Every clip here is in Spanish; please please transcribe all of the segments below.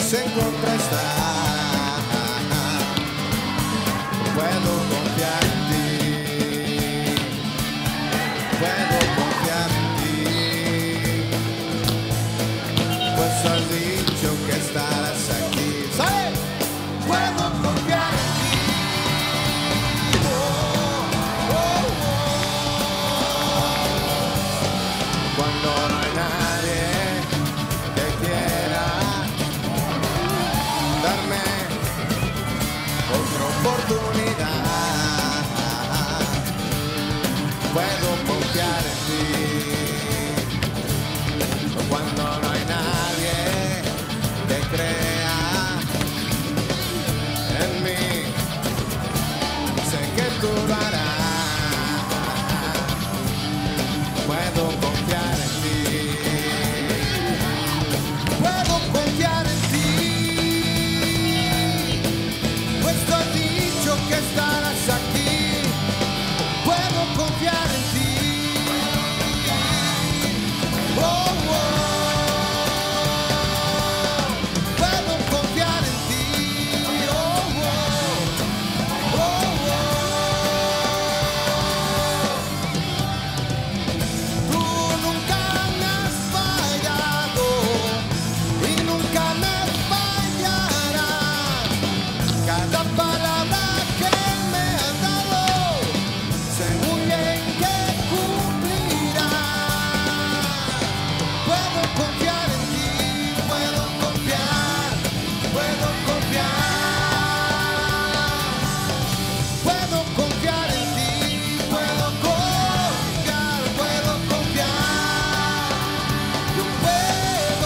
se encuentra está. Puedo confiar en ti. Puedo confiar en ti. Pues has dicho que estarás aquí. ¿Sabes? Puedo confiar en ti. Oh, oh, oh. Cuando no hay nadie que quiera darme otra oportunidad, puedo confiar en ti. Cuando no hay nadie que crea en mí, sé que tú lo harás. Puedo confiar en ti. Puedo confiar en ti. Pues tú has dicho que estarás aquí. Puedo confiar en ti. Oh, oh. Puedo confiar en ti. Oh, oh. Oh, oh. Tú nunca me has fallado y nunca me fallarás. Cada palabra que me has dado, sé muy bien que cumplirás. Puedo confiar en ti, puedo confiar, puedo confiar. Puedo confiar en ti, puedo confiar, puedo confiar. Yo puedo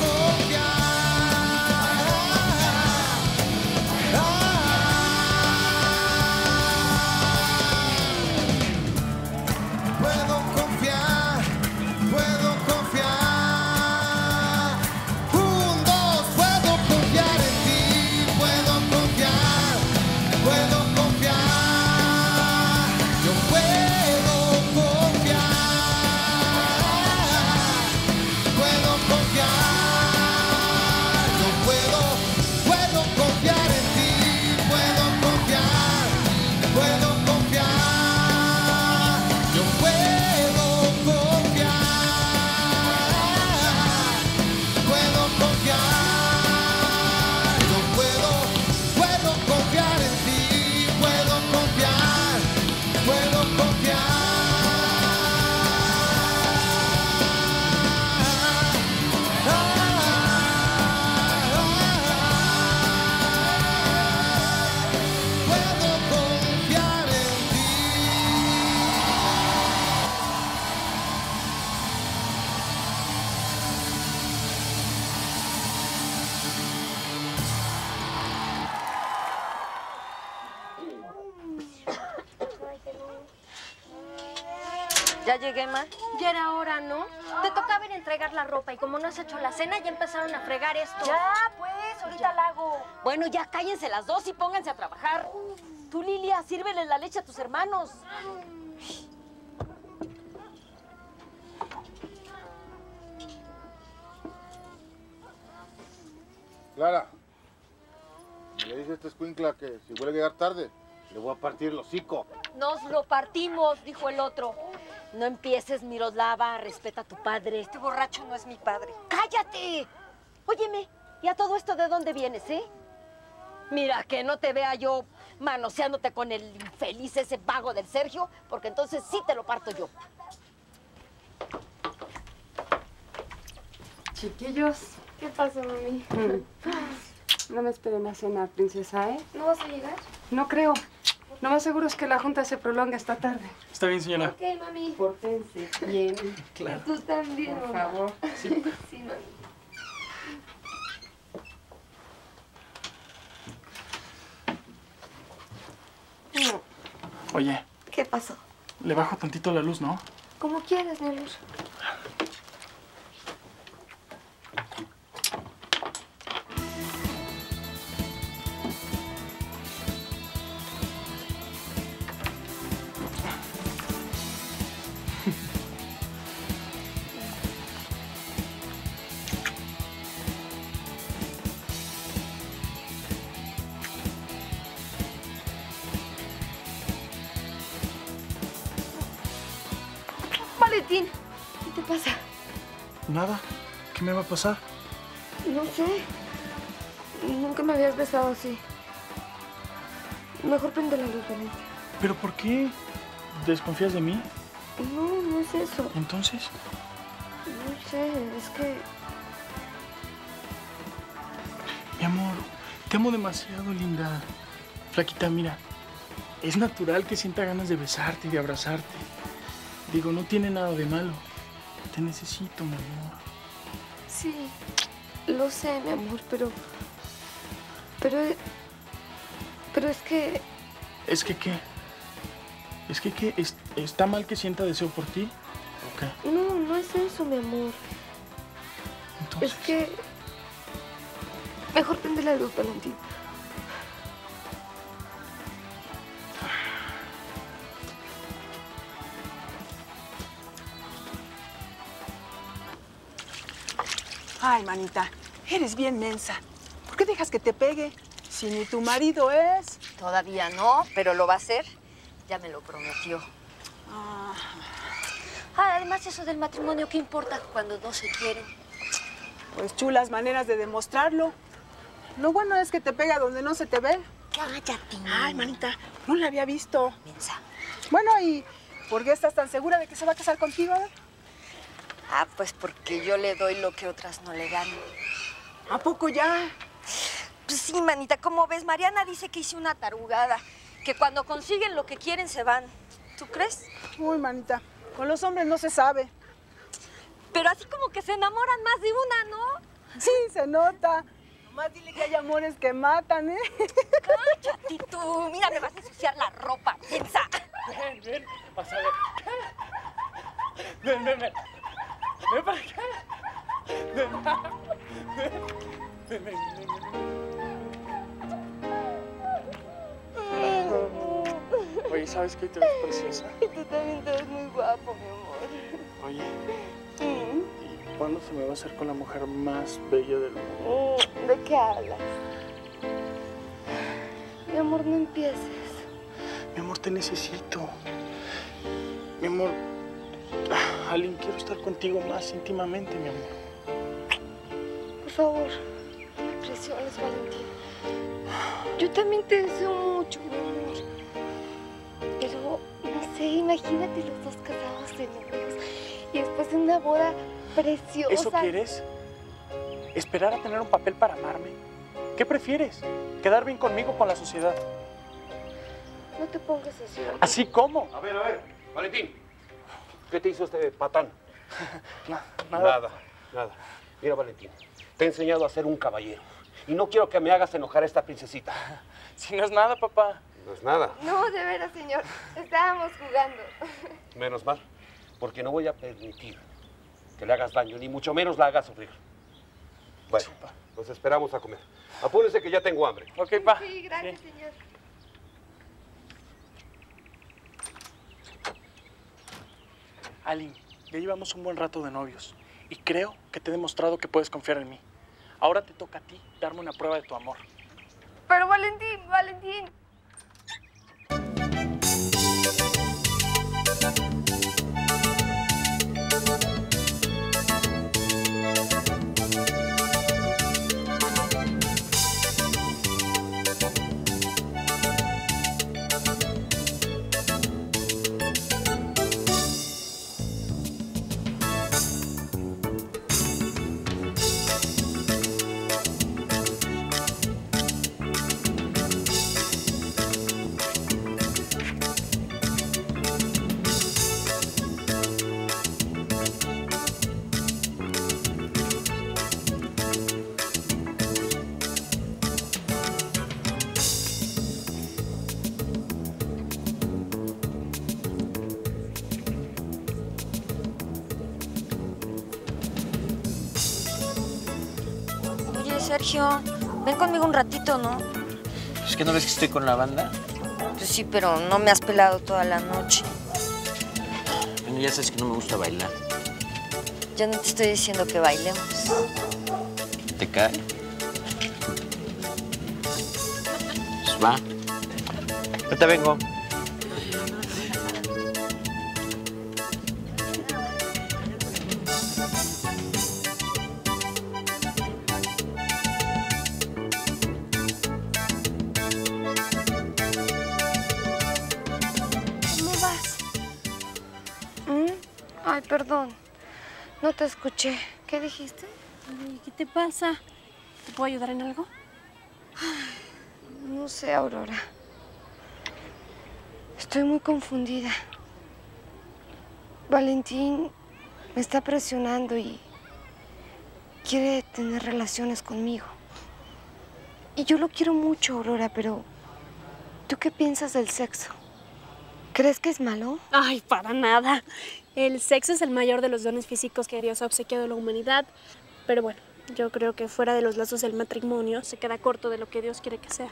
confiar. Puedo confiar. Un, dos, puedo confiar en ti, puedo confiar, puedo confiar. Yo puedo confiar, puedo confiar. Yo puedo confiar en ti, puedo confiar, puedo confiar. Yo puedo confiar, puedo confiar. Yo puedo confiar en ti, puedo confiar, puedo confiar. Puedo confiar en ti. Ya llegué, ma. Ya era hora, ¿no? Te tocaba ir a entregar la ropa y como no has hecho la cena, ya empezaron a fregar esto. Ya, pues, ahorita la hago. Bueno, ya cállense las dos y pónganse a trabajar. Tú, Lilia, sírveles la leche a tus hermanos. Clara, le dice a esta escuincla que si vuelve a llegar tarde, le voy a partir el hocico. Nos lo partimos, dijo el otro. No empieces, Miroslava, respeta a tu padre. Este borracho no es mi padre. ¡Cállate! Óyeme, ¿y a todo esto de dónde vienes, eh? Mira, que no te vea yo manoseándote con el infeliz ese vago del Sergio, porque entonces sí te lo parto yo. Chiquillos, ¿Qué pasa, mami? no me esperen a cenar, princesa, ¿eh? ¿No vas a llegar? No creo. Lo más seguro es que la junta se prolonga esta tarde. Está bien, señora. Ok, mami. Pórtense bien. Claro. Tú también, Por mamá. favor. Sí. Sí, mami. Oye, ¿Qué pasó? le bajo tantito la luz, ¿no? Como quieras, mi amor. Valentín, ¿qué te pasa? Nada. ¿Qué me va a pasar? No sé. Nunca me habías besado así. Mejor prende la luz, Valentín. ¿Pero por qué? ¿Desconfías de mí? No, no es eso. Entonces, No sé, es que... mi amor, te amo demasiado, linda. Flaquita, mira, es natural que sienta ganas de besarte y de abrazarte. Digo, no tiene nada de malo. Te necesito, mi amor. Sí, lo sé, mi amor, pero es que... ¿Es que qué? ¿Es que qué? ¿Está mal que sienta deseo por ti? ¿O qué? No, no es eso, mi amor. Entonces, Es que... Mejor prende la luz, Valentín. Ay, manita, eres bien mensa. ¿Por qué dejas que te pegue? Si ni tu marido es. Todavía no, pero lo va a hacer. Ya me lo prometió. Ah, Además, eso del matrimonio, ¿qué importa cuando dos se quieren? pues chulas maneras de demostrarlo. Lo bueno es que te pega donde no se te ve. Cállate. Ay, manita, no la había visto. Mensa. Bueno, ¿y por qué estás tan segura de que se va a casar contigo? Ah, pues porque yo le doy lo que otras no le dan. ¿A poco ya? Pues sí, manita, ¿cómo ves? Mariana dice que hice una tarugada. Que cuando consiguen lo que quieren se van. ¿Tú crees? Uy, manita, con los hombres no se sabe. Pero así como que se enamoran más de una, ¿no? Sí, se nota. Nomás dile que hay amores que matan, ¿eh? Cállate tú. Mira, me vas a ensuciar la ropa, piensa. ven, vas a ver. Ven. Ven para acá. Ven. Oye, ¿sabes qué? Te ves preciosa. Tú también te ves muy guapo, mi amor. Oye, ¿y cuándo se me va a hacer con la mujer más bella del mundo? ¿De qué hablas? Mi amor, no empieces. Mi amor, te necesito. Mi amor, Aline, quiero estar contigo más íntimamente, mi amor. Por favor, no me presiones, Valentín. Yo también te deseo mucho, mi amor. Pero, no sé, imagínate los dos casados de novios y después de una boda preciosa. ¿Eso quieres? ¿Esperar a tener un papel para amarme? ¿Qué prefieres? ¿Quedar bien conmigo o con la sociedad? No te pongas así, Valentín. ¿Así cómo? A ver, Valentín, ¿qué te hizo este patán? Nada. Nada. Mira, Valentín, te he enseñado a ser un caballero y no quiero que me hagas enojar a esta princesita. Si no es nada, papá. No es nada, No, de veras, señor. Estábamos jugando. menos mal, porque no voy a permitir que le hagas daño, ni mucho menos la hagas sufrir. Bueno, nos esperamos a comer. Apúrense que ya tengo hambre. Ok, pa. Sí, gracias, señor. Aline, ya llevamos un buen rato de novios y creo que te he demostrado que puedes confiar en mí. Ahora te toca a ti darme una prueba de tu amor. Pero Valentín. Oye, Sergio, ven conmigo un ratito, ¿no? ¿Es que no ves que estoy con la banda? Pues sí, pero no me has pelado toda la noche. Bueno, ya sabes que no me gusta bailar. Yo no te estoy diciendo que bailemos. ¿Te cae? Pues va. Ahorita vengo. Ay, perdón. No te escuché. ¿Qué dijiste? Ay, ¿qué te pasa? ¿Te puedo ayudar en algo? No sé, Aurora. Estoy muy confundida. Valentín me está presionando y quiere tener relaciones conmigo. Y yo lo quiero mucho, Aurora, pero ¿tú qué piensas del sexo? ¿Crees que es malo? Ay, para nada. El sexo es el mayor de los dones físicos que Dios ha obsequiado a la humanidad. Pero bueno, yo creo que fuera de los lazos del matrimonio se queda corto de lo que Dios quiere que sea.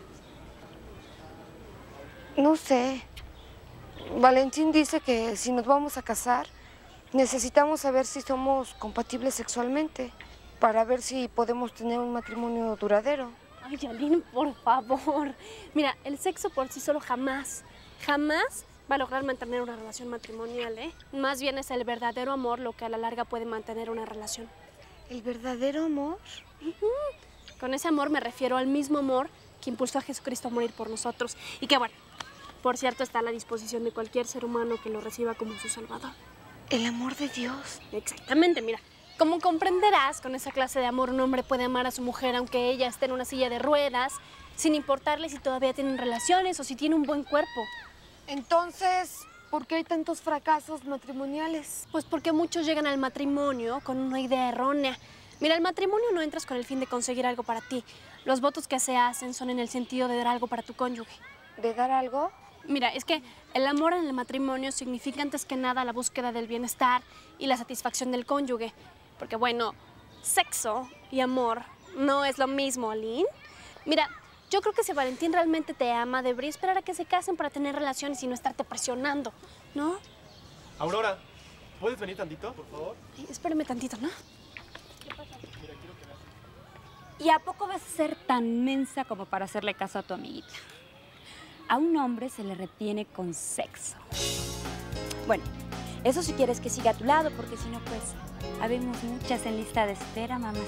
No sé. Valentín dice que si nos vamos a casar, necesitamos saber si somos compatibles sexualmente para ver si podemos tener un matrimonio duradero. Ay, Aline, por favor. Mira, el sexo por sí solo jamás va a lograr mantener una relación matrimonial, ¿eh? Más bien es el verdadero amor lo que a la larga puede mantener una relación. ¿El verdadero amor? Con ese amor me refiero al mismo amor que impulsó a Jesucristo a morir por nosotros. Y que, bueno, por cierto, está a la disposición de cualquier ser humano que lo reciba como su salvador. ¿El amor de Dios? Exactamente, mira. Como comprenderás, con esa clase de amor un hombre puede amar a su mujer aunque ella esté en una silla de ruedas, sin importarle si todavía tienen relaciones o si tiene un buen cuerpo. Entonces, ¿por qué hay tantos fracasos matrimoniales? Pues porque muchos llegan al matrimonio con una idea errónea. Mira, al matrimonio no entras con el fin de conseguir algo para ti. Los votos que se hacen son en el sentido de dar algo para tu cónyuge. ¿De dar algo? Mira, es que el amor en el matrimonio significa antes que nada la búsqueda del bienestar y la satisfacción del cónyuge. Porque, bueno, sexo y amor no es lo mismo, Aline. Mira, yo creo que si Valentín realmente te ama, debería esperar a que se casen para tener relaciones y no estarte presionando, ¿no? Aurora, ¿puedes venir tantito, por favor? Ay, espérame tantito, ¿no? ¿Qué pasa? Mira, quiero que veas. ¿Y a poco vas a ser tan mensa como para hacerle caso a tu amiguita? A un hombre se le retiene con sexo. Bueno, eso si quieres que siga a tu lado, porque si no, pues, habemos muchas en lista de espera, mamacita.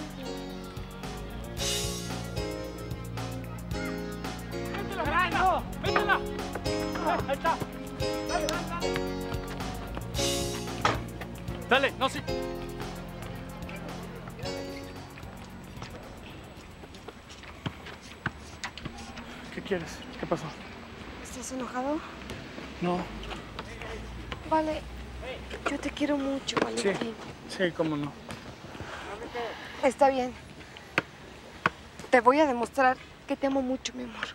¡No! ¡Métela! ¡Ahí está! ¡Dale, dale, dale! ¡Dale! ¡No, sí! ¿Qué quieres? ¿Qué pasó? ¿Estás enojado? No. Vale, yo te quiero mucho, Valentín. Sí, cómo no. Está bien. Te voy a demostrar que te amo mucho, mi amor.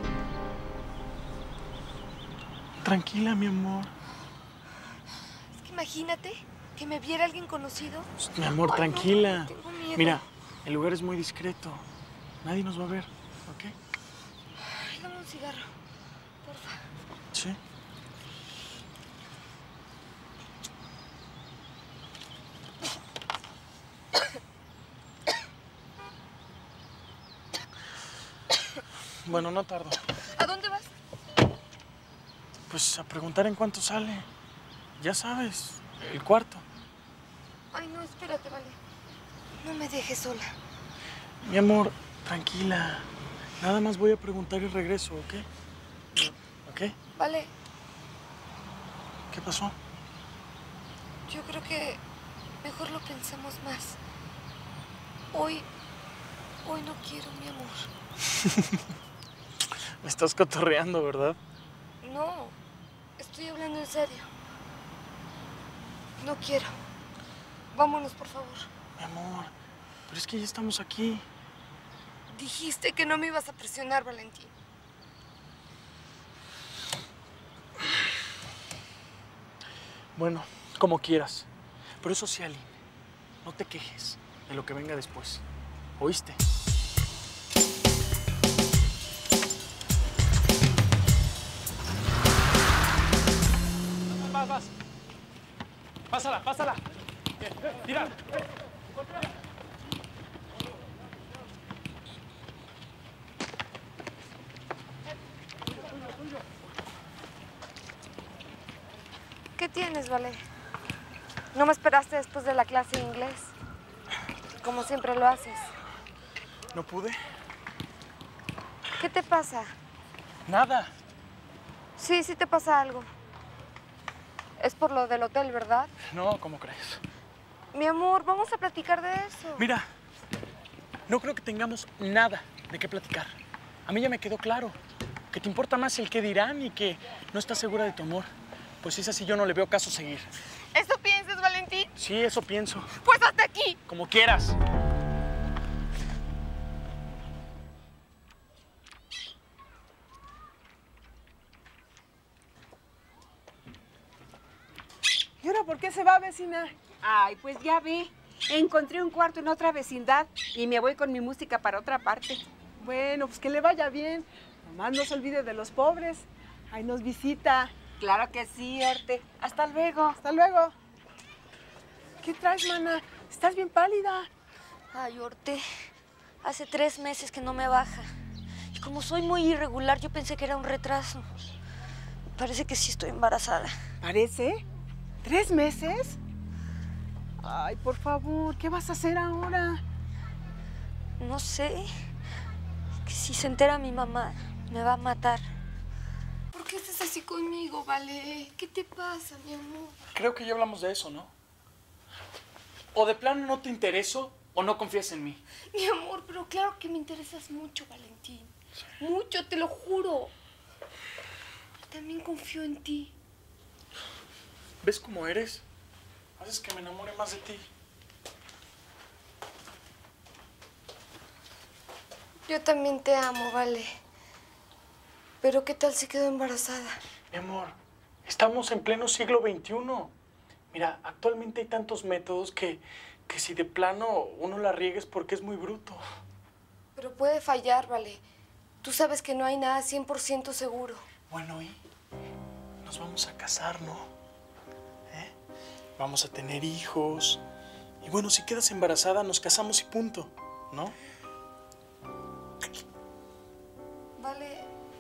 Tranquila, mi amor. Es que imagínate que me viera alguien conocido. Mi amor, tranquila. No, tengo miedo. Mira, el lugar es muy discreto. Nadie nos va a ver, ¿ok? Ay, dame un cigarro, porfa. Sí. Bueno, no tardo. ¿A dónde vas? Pues a preguntar en cuánto sale. Ya sabes, el cuarto. Ay, no, espérate, vale. No me dejes sola. Mi amor, tranquila. Nada más voy a preguntar y regreso, ¿ok? ¿Ok? Vale, ¿Qué pasó? yo creo que mejor lo pensemos más. Hoy no quiero, mi amor. Me estás cotorreando, ¿verdad? No, estoy hablando en serio. No quiero. Vámonos, por favor. Mi amor, pero es que ya estamos aquí. Dijiste que no me ibas a presionar, Valentín. Bueno, como quieras. Pero eso sí, Aline, no te quejes de lo que venga después. ¿Oíste? Vas. Pásala, pásala. Tira. ¿Qué tienes, Vale? ¿No me esperaste después de la clase de inglés? Como siempre lo haces. ¿No pude? ¿Qué te pasa? Nada. Sí te pasa algo. Es por lo del hotel, ¿verdad? No, ¿cómo crees? Mi amor, vamos a platicar de eso. Mira, no creo que tengamos nada de qué platicar. A mí ya me quedó claro que te importa más el qué dirán y que no estás segura de tu amor. Pues si es así, yo no le veo caso seguir. ¿Eso piensas, Valentín? Sí, eso pienso. Pues hasta aquí. Como quieras. ¿Y ahora por qué se va, vecina? Ay, pues ya ve. Encontré un cuarto en otra vecindad y me voy con mi música para otra parte. Bueno, pues que le vaya bien. Nomás no se olvide de los pobres. Ahí nos visita. Claro que sí, Orte. Hasta luego. Hasta luego. ¿Qué traes, mana? Estás bien pálida. Ay, Orte, hace 3 meses que no me baja. Y como soy muy irregular, yo pensé que era un retraso. Parece que sí estoy embarazada. ¿Parece? ¿3 meses? Ay, por favor, ¿qué vas a hacer ahora? No sé. Que si se entera mi mamá, me va a matar. ¿Por qué estás así conmigo, Vale? ¿Qué te pasa, mi amor? Creo que ya hablamos de eso, ¿no? O de plano no te intereso o no confías en mí. Mi amor, pero claro que me interesas mucho, Valentín. Sí. Mucho, te lo juro. También confío en ti. ¿Ves cómo eres? Haces que me enamore más de ti. Yo también te amo, Vale. Pero ¿qué tal si quedo embarazada? Mi amor, estamos en pleno siglo XXI. Mira, actualmente hay tantos métodos que si de plano uno la riega es porque es muy bruto. Pero puede fallar, Vale. Tú sabes que no hay nada 100% seguro. Bueno, ¿y? Nos vamos a casar, ¿no? Vamos a tener hijos. Y bueno, si quedas embarazada, nos casamos y punto, ¿no? Vale.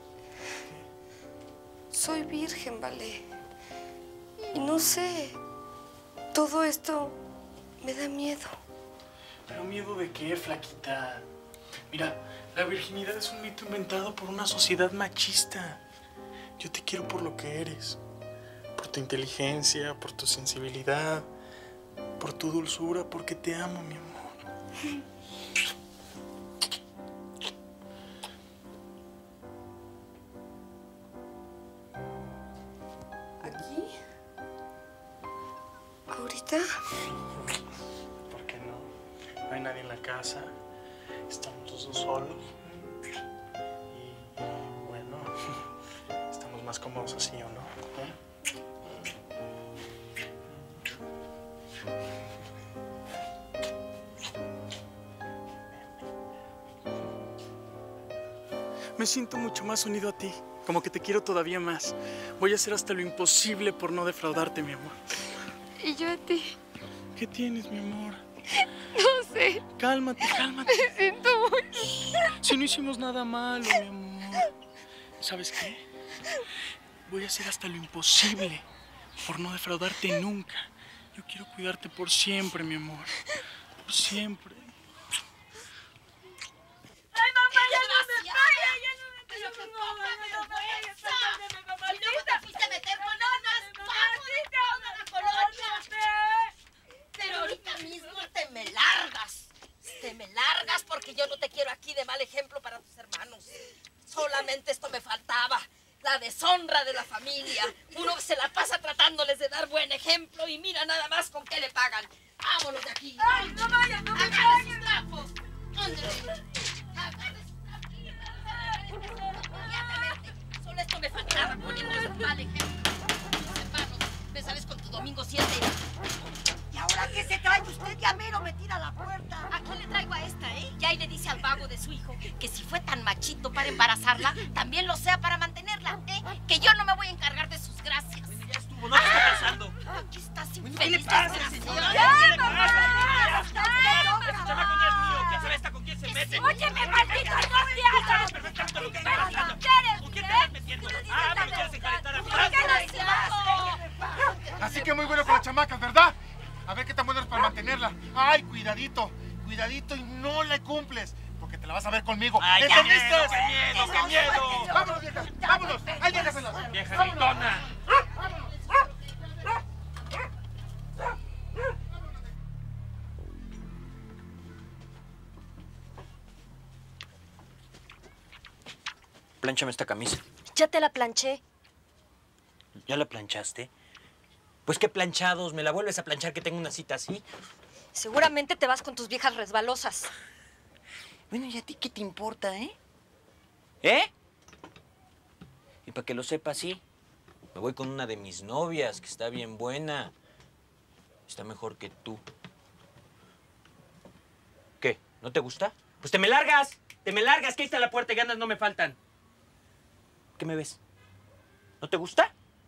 Soy virgen, Vale. Y no sé. Todo esto me da miedo. ¿Pero miedo de qué, flaquita? Mira, la virginidad es un mito inventado por una sociedad machista. Yo te quiero por lo que eres. Por tu inteligencia, por tu sensibilidad, por tu dulzura, porque te amo, mi amor. ¿Aquí? ¿Ahorita? ¿Por qué no? No hay nadie en la casa. Estamos los dos solos. Y bueno, estamos más cómodos así, ¿o no? Me siento mucho más unido a ti, como que te quiero todavía más. Voy a hacer hasta lo imposible por no defraudarte, mi amor. ¿Y yo a ti? ¿Qué tienes, mi amor? No sé. Cálmate, cálmate. Me siento muy... Si no hicimos nada malo, mi amor. ¿Sabes qué? Voy a hacer hasta lo imposible por no defraudarte nunca. Yo quiero cuidarte por siempre, mi amor. Por siempre. ¡Ay, mamá, ya no me paga! ¡Ya no me paga! ¡Pero qué poca vergüenza! ¡Y luego te fuiste a meter con unas pavos de toda la colonia! Pero ahorita mismo te me largas. Te me largas porque yo no te quiero aquí de mal ejemplo para tus hermanos. Solamente esto me faltaba. La deshonra de la familia. Uno se la pasa tratándoles de dar buen ejemplo y mira nada más con qué le pagan. ¡Vámonos de aquí! ¡Ay, no vayas, no me vayas! ¡Sus trapos! ¡Ándale! Solo esto me faltaba, poniéndoles un mal ejemplo. Mis hermanos, me sales con tu domingo 7. ¿Y ahora qué se trae usted? Ya mero me tira la puerta. ¿A quién le traigo a esta, Ya ahí le dice al vago de su hijo que si fue tan machito para embarazarla, también lo sea para mantenerla, Que yo no me voy a encargar de sus gracias. Ya estuvo, no te está casando. Aquí estás infeliz. ¿Qué le pasa, señora? ¡Ya, mamá! Ese chamaco no es mío. ¿Quién sabe esta con quién se mete? ¡Óyeme, maldito desgraciado! Perfectamente lo que ¿Pero estás hablando. quieres? ¿Con quién te estás metiendo? Ah, pero quieres encaretar a mi Así que muy bueno con las chamacas, ¿verdad? A ver qué tan bueno es para mantenerla. Ay, cuidadito, cuidadito y no le cumples. Porque te la vas a ver conmigo. Ay, ¿Están qué miedo, listas? qué miedo, qué miedo. Vámonos, viejas, vámonos. Ahí déjaselas. Vieja gritona. Vámonos. plánchame esta camisa. Ya te la planché. ¿Ya la planchaste? Pues qué planchados, me la vuelves a planchar que tengo una cita así. Seguramente te vas con tus viejas resbalosas. Bueno, ¿y a ti qué te importa, eh? ¿Eh? Y para que lo sepas, sí. Me voy con una de mis novias, que está bien buena. Está mejor que tú. ¿Qué? ¿No te gusta? Pues te me largas. Te me largas, que ahí está la puerta y ganas no me faltan. ¿Qué me ves? ¿No te gusta?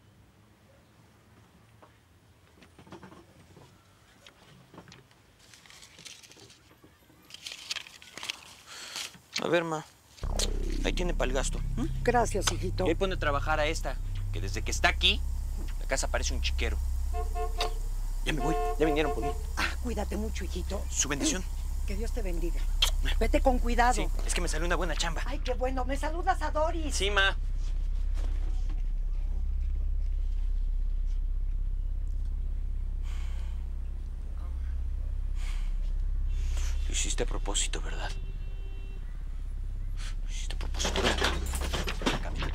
A ver, ma. Ahí tiene para el gasto. Gracias, hijito. Y ahí pone a trabajar a esta, que desde que está aquí, la casa parece un chiquero. Ya me voy. Ya vinieron por mí. Ah, cuídate mucho, hijito. Su bendición. Que Dios te bendiga. Vete con cuidado. Sí, es que me salió una buena chamba. Ay, qué bueno. ¿Me saludas a Doris? Sí, ma. Lo hiciste a propósito, ¿verdad? Lo hiciste a propósito. Ven acá. Ven acá, mira.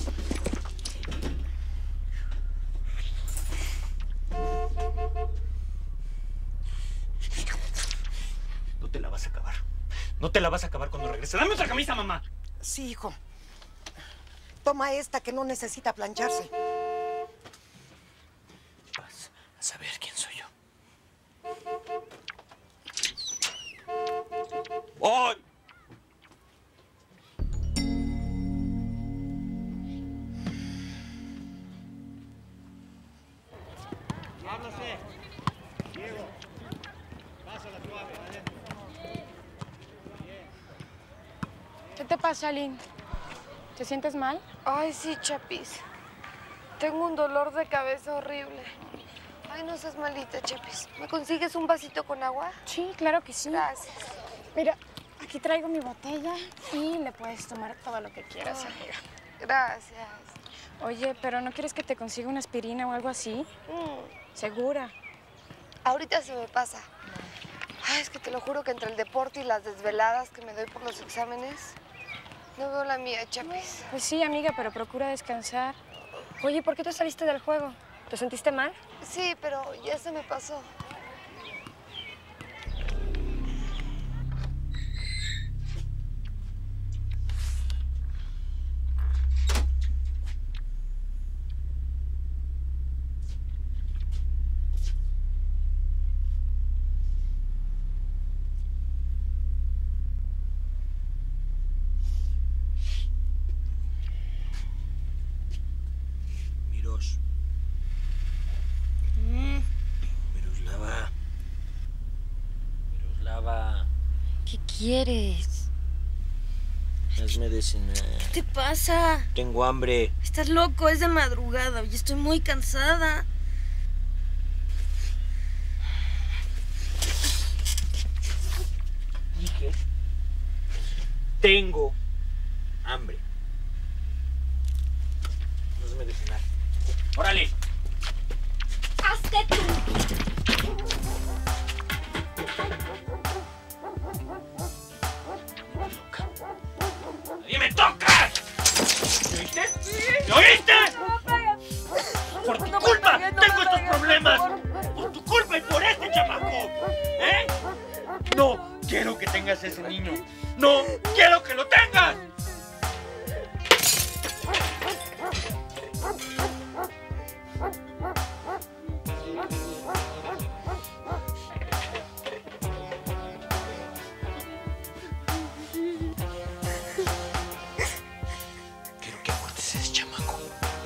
No te la vas a acabar. No te la vas a acabar cuando regrese. ¡Dame otra camisa, mamá! Sí, hijo. Toma esta que no necesita plancharse. Vas a saber quién soy yo. ¡Ay! Háblase. Diego, pásala suave, ¿vale? ¿Qué te pasa, Aline? ¿Te sientes mal? Ay, sí, Chapis. Tengo un dolor de cabeza horrible. Ay, no seas malita, Chapis. ¿Me consigues un vasito con agua? Sí, claro que sí. Gracias. Mira, aquí traigo mi botella y le puedes tomar todo lo que quieras, amiga. Gracias. Oye, ¿pero no quieres que te consiga una aspirina o algo así? ¿Segura? Ahorita se me pasa. Ay, es que te lo juro que entre el deporte y las desveladas que me doy por los exámenes, no veo la mía, Chapis. Pues sí, amiga, pero procura descansar. Oye, ¿por qué te saliste del juego? ¿Te sentiste mal? Sí, pero ya se me pasó. Miros. Miroslava. Miroslava. ¿Qué quieres? Hazme de cenar. ¿Qué te pasa? Tengo hambre. Estás loco, es de madrugada y estoy muy cansada. Dije, tengo hambre. Hazme de cenar. ¡Órale! ¡Hazte tú! ¡Nadie me toca! ¿Me oíste? ¿Me oíste? ¡Por tu culpa tengo estos problemas! ¡Por tu culpa y por este chamaco! ¿Eh? No quiero que tengas ese niño. ¡No quiero que lo tengas! Quiero que abortes a ese chamaco.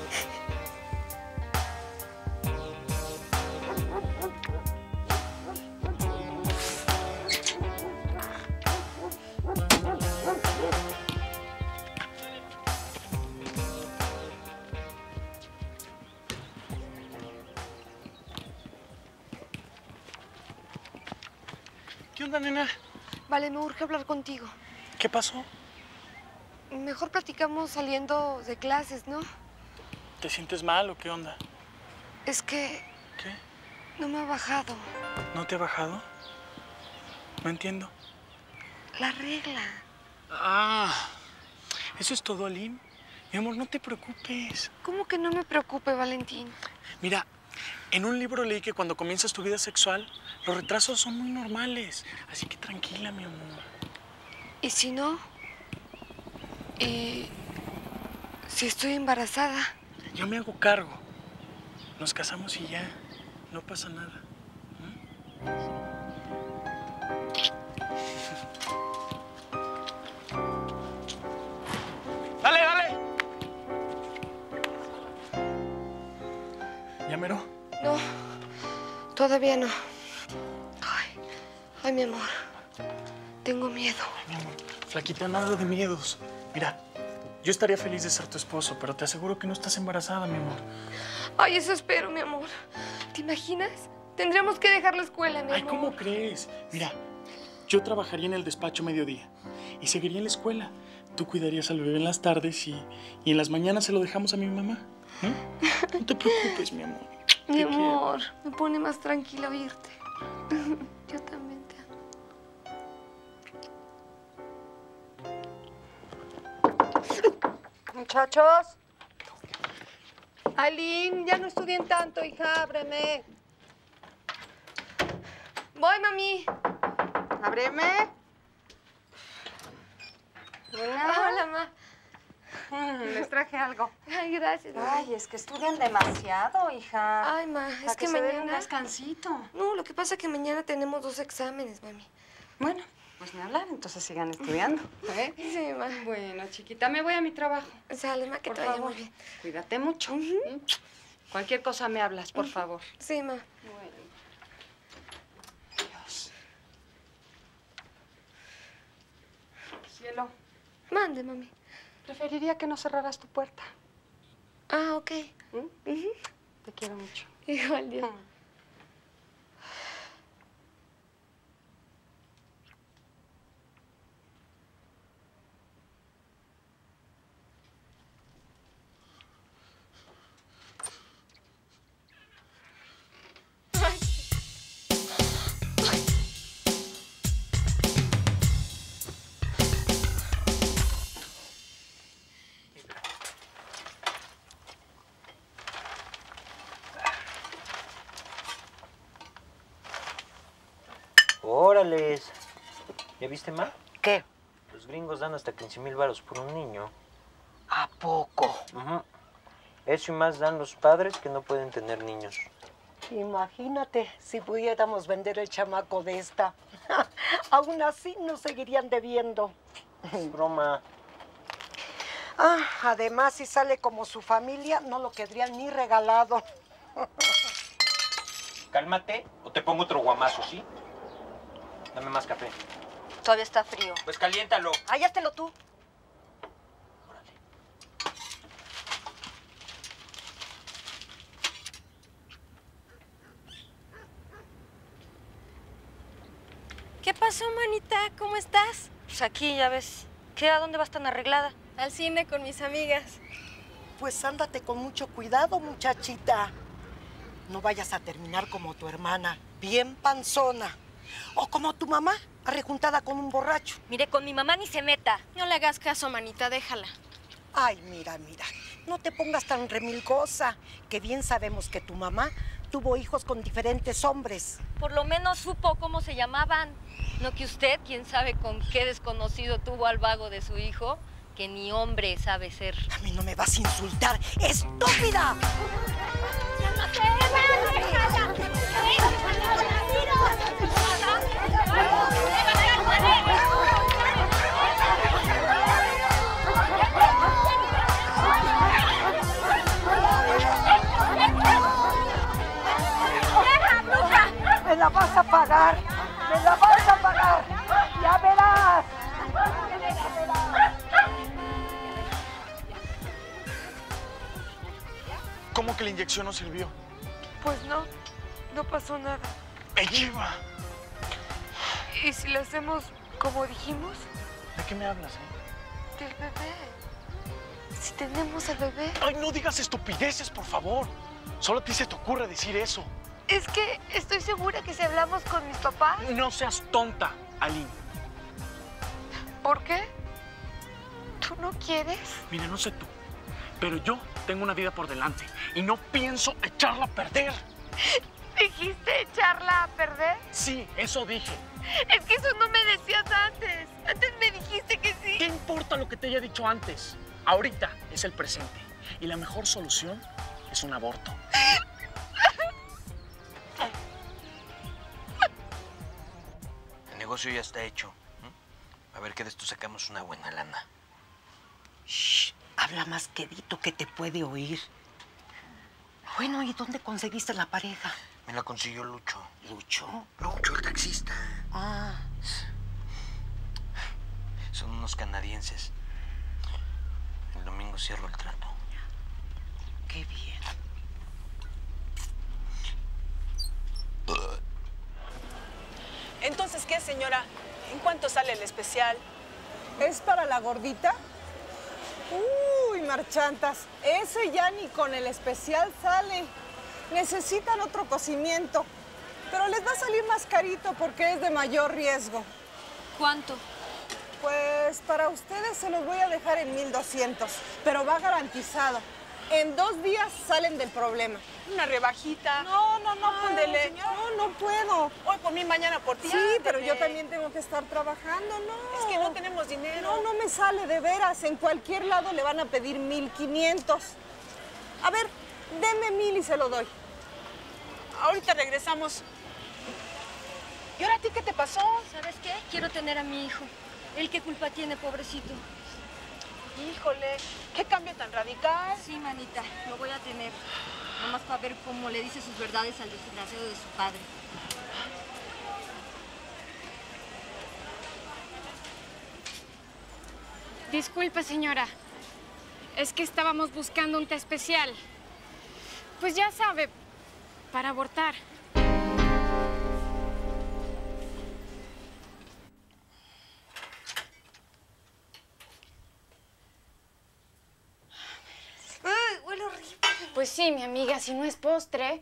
¿Qué onda, nena? Vale, me urge hablar contigo. ¿Qué pasó? Mejor platicamos saliendo de clases, ¿no? ¿Te sientes mal o qué onda? Es que... ¿Qué? No me ha bajado. ¿No te ha bajado? No entiendo. La regla. Ah, ¿eso es todo, Aline? Mi amor, no te preocupes. ¿Cómo que no me preocupe, Valentín? Mira, en un libro leí que cuando comienzas tu vida sexual, los retrasos son muy normales. Así que tranquila, mi amor. ¿Y si no? ¿Y si estoy embarazada? Yo me hago cargo. Nos casamos y ya. No pasa nada. ¡Dale, dale! ¿Ya mero? No, todavía no. Ay, mi amor. Tengo miedo. Ay, mi amor, flaquita, nada de miedos. Mira, yo estaría feliz de ser tu esposo, pero te aseguro que no estás embarazada, mi amor. Ay, eso espero, mi amor. ¿Te imaginas? Tendríamos que dejar la escuela, mi amor. Ay, ¿cómo crees? Mira, yo trabajaría en el despacho mediodía y seguiría en la escuela. Tú cuidarías al bebé en las tardes y en las mañanas se lo dejamos a mi mamá. No te preocupes, mi amor. Mi amor, me pone más tranquila oírte. Yo también te amo. Muchachos. Aline, ya no estudien tanto, hija, ábreme. Voy, mami. Ábreme. Hola, ma. Les traje algo. Ay, gracias. Ay, es que estudian demasiado, hija. Ay, ma, Para es que se den mañana... un descansito. No, lo que pasa es que mañana tenemos 2 exámenes, mami. Bueno, pues ni hablar, entonces sigan estudiando. ¿Eh? Sí, ma. Bueno, chiquita, me voy a mi trabajo. Sale, ma, que Por te vaya favor, muy bien. Cuídate mucho. Cualquier cosa me hablas, por favor. Sí, ma. Bueno. Dios. Cielo. Mande, mami. Preferiría que no cerraras tu puerta. Ah, ok. Te quiero mucho. Igual, Dios. Órales. ¿Ya viste, ma? ¿Qué? Los gringos dan hasta 15,000 varos por un niño. ¿A poco? Eso y más dan los padres que no pueden tener niños. Imagínate si pudiéramos vender el chamaco de esta. Aún así nos seguirían debiendo. Broma. Además, si sale como su familia, no lo querrían ni regalado. Cálmate o te pongo otro guamazo, ¿sí? Dame más café. Todavía está frío. Pues caliéntalo. Háztelo tú. ¿Qué pasó, manita? ¿Cómo estás? Pues aquí, ya ves. ¿Qué? ¿A dónde vas tan arreglada? Al cine con mis amigas. Pues ándate con mucho cuidado, muchachita. No vayas a terminar como tu hermana, bien panzona. O como tu mamá, arrejuntada con un borracho. Mire, con mi mamá ni se meta. No le hagas caso, manita, déjala. Ay, mira, no te pongas tan remilgosa, que bien sabemos que tu mamá tuvo hijos con diferentes hombres. Por lo menos supo cómo se llamaban. No que usted, quién sabe con qué desconocido tuvo al vago de su hijo, que ni hombre sabe ser. A mí no me vas a insultar, ¡estúpida! ¡Me la vas a pagar! ¡Me la vas a pagar! ¡Ya verás! ¿Cómo que la inyección no sirvió? Pues no pasó nada. ¡Me lleva! ¿Y si lo hacemos como dijimos? ¿De qué me hablas, Del bebé. Si tenemos al bebé. Ay, no digas estupideces, por favor. Solo a ti se te ocurre decir eso. Es que estoy segura que si hablamos con mis papás... No seas tonta, Aline. ¿Por qué? ¿Tú no quieres? Mira, no sé tú, Pero yo tengo una vida por delante y no pienso echarla a perder. ¿Dijiste echarla a perder? Sí, eso dije. Es que eso no me decías antes. Antes me dijiste que sí. ¿Qué importa lo que te haya dicho antes? Ahorita es el presente. Y la mejor solución es un aborto. El negocio ya está hecho. A ver que de esto sacamos una buena lana. Shh, habla más quedito que te puede oír. Bueno, ¿y dónde conseguiste la pareja? Me la consiguió Lucho. ¿Lucho? Lucho, el taxista. Ah. Son unos canadienses. El domingo cierro el trato. Qué bien. Entonces, ¿qué, señora? ¿En cuánto sale el especial? ¿Es para la gordita? Uy, marchantas, ese ya ni con el especial sale. Necesitan otro cocimiento, pero les va a salir más carito porque es de mayor riesgo. ¿Cuánto? Pues para ustedes se los voy a dejar en 1,200, pero va garantizado. En 2 días salen del problema. Una rebajita. No, póndele. No puedo. Hoy por mí, mañana por ti. Sí, pero yo también tengo que estar trabajando, ¿no? Es que no tenemos dinero. No me sale, de veras. En cualquier lado le van a pedir 1,500. A ver, deme 1,000 y se lo doy. Ahorita regresamos. ¿Y ahora a ti qué te pasó? ¿Sabes qué? Quiero tener a mi hijo. ¿Él qué culpa tiene, pobrecito? Híjole, qué cambio tan radical. Sí, manita, lo voy a tener. Nomás para ver cómo le dice sus verdades al desgraciado de su padre. Disculpe, señora. Es que estábamos buscando un té especial. Pues ya sabe, para abortar. Huele horrible. Pues sí, mi amiga, si no es postre.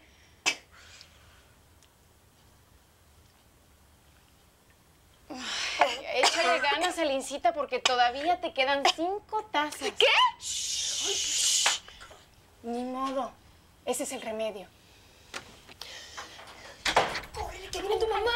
Ay, échale ganas, Alincita, porque todavía te quedan 5 tazas. ¿Qué? Shh. Ni modo. Ese es el remedio. ¡Córrele, que viene tu mamá!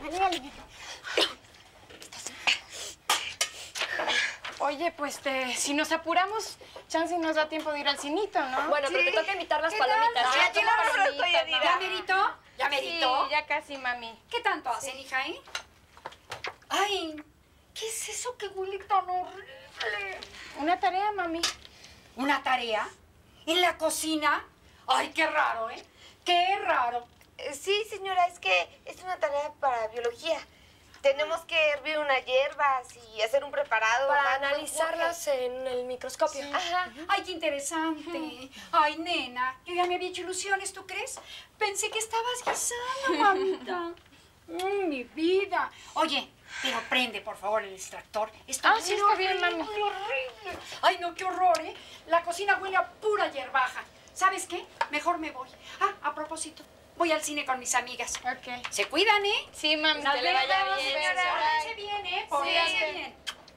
Oye, pues si nos apuramos, chance nos da tiempo de ir al cinito, ¿no? Bueno, pero te toca invitar las palomitas. Ya tiene palomitas, ¿no? ¿Ya merito? ¿Ya merito? Sí, ya casi, mami. ¿Qué tanto hacen, hija, Ay, ¿qué es eso que huele tan horrible? Una tarea, mami. ¿Una tarea? ¿En la cocina? Ay, qué raro, ¿eh? Qué raro. Sí, señora, es que es una tarea para biología. Tenemos que hervir unas hierbas y hacer un preparado. Para analizarlas en el microscopio. Sí. Ajá. Ay, qué interesante. Ay, nena, yo ya me había hecho ilusiones, ¿tú crees? Pensé que estabas guisando, mamita. Mi vida. Oye, pero prende, por favor, el extractor. Esto sí, está bien, mami. Horrible. Ay, no, qué horror, ¿eh? La cocina huele a pura hierbaja. ¿Sabes qué? Mejor me voy. Ah, a propósito, voy al cine con mis amigas. Ok. ¿Se cuidan, eh? Sí, mami, Nos que le vaya vemos, bien, señora. señora. Pórtense bien, ¿eh? Pórtense bien.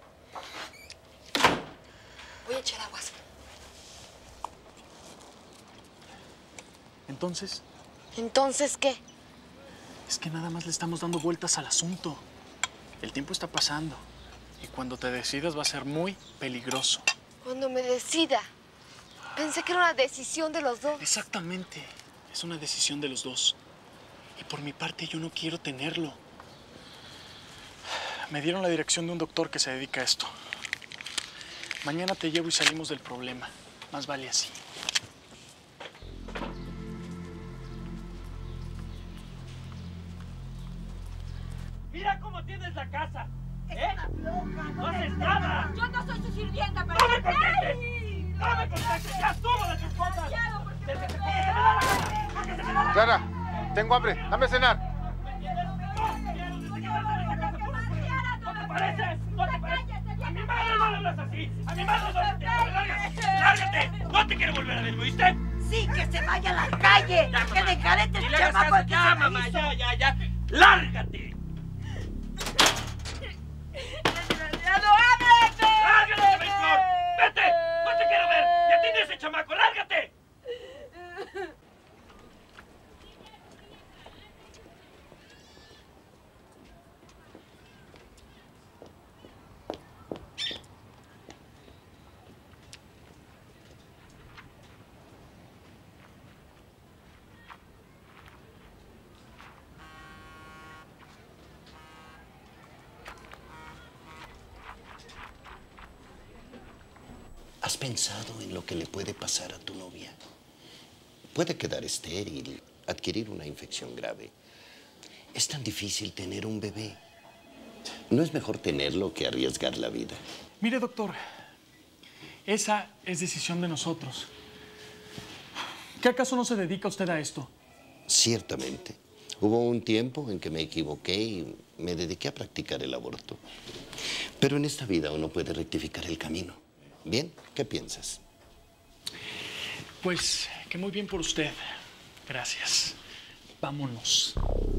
Voy a echar aguas. Entonces, ¿Entonces qué? es que nada más le estamos dando vueltas al asunto. El tiempo está pasando y cuando te decidas va a ser muy peligroso. Cuando me decida. Pensé que era una decisión de los dos. Exactamente. Es una decisión de los dos. Y por mi parte yo no quiero tenerlo. Me dieron la dirección de un doctor que se dedica a esto. Mañana te llevo y salimos del problema. Más vale así. Mira cómo tienes la casa. Es una floja. No haces nada. Yo no soy su sirvienta, pero... ¡No me contestes! ¡No me contestes! ¡Ya estuvo de tus cosas! Clara, tengo hambre. Dame cenar. ¿No te parece? ¿No te parece? A mi madre no le hablas así. A mi madre no le hablas. ¡Lárgate! ¡No te quiero volver a ver, ¿me oíste? Sí, que se vaya a la calle. Que le carete el chamaco al que ya, se me mamá, hizo. ya. ¡Lárgate! ¡Desgraciado, ábrete! ¡Lárgate, Melchor! ¡Vete! ¡No te quiero ver! ¡Y a ti ni ese ¿Has pensado en lo que le puede pasar a tu novia? Puede quedar estéril, adquirir una infección grave. Es tan difícil tener un bebé. ¿No es mejor tenerlo que arriesgar la vida? Mire, doctor, esa es decisión de nosotros. ¿Qué acaso no se dedica usted a esto? Ciertamente. Hubo un tiempo en que me equivoqué y me dediqué a practicar el aborto. Pero en esta vida uno puede rectificar el camino. ¿Bien? ¿Qué piensas? Pues que muy bien por usted. Gracias. Vámonos.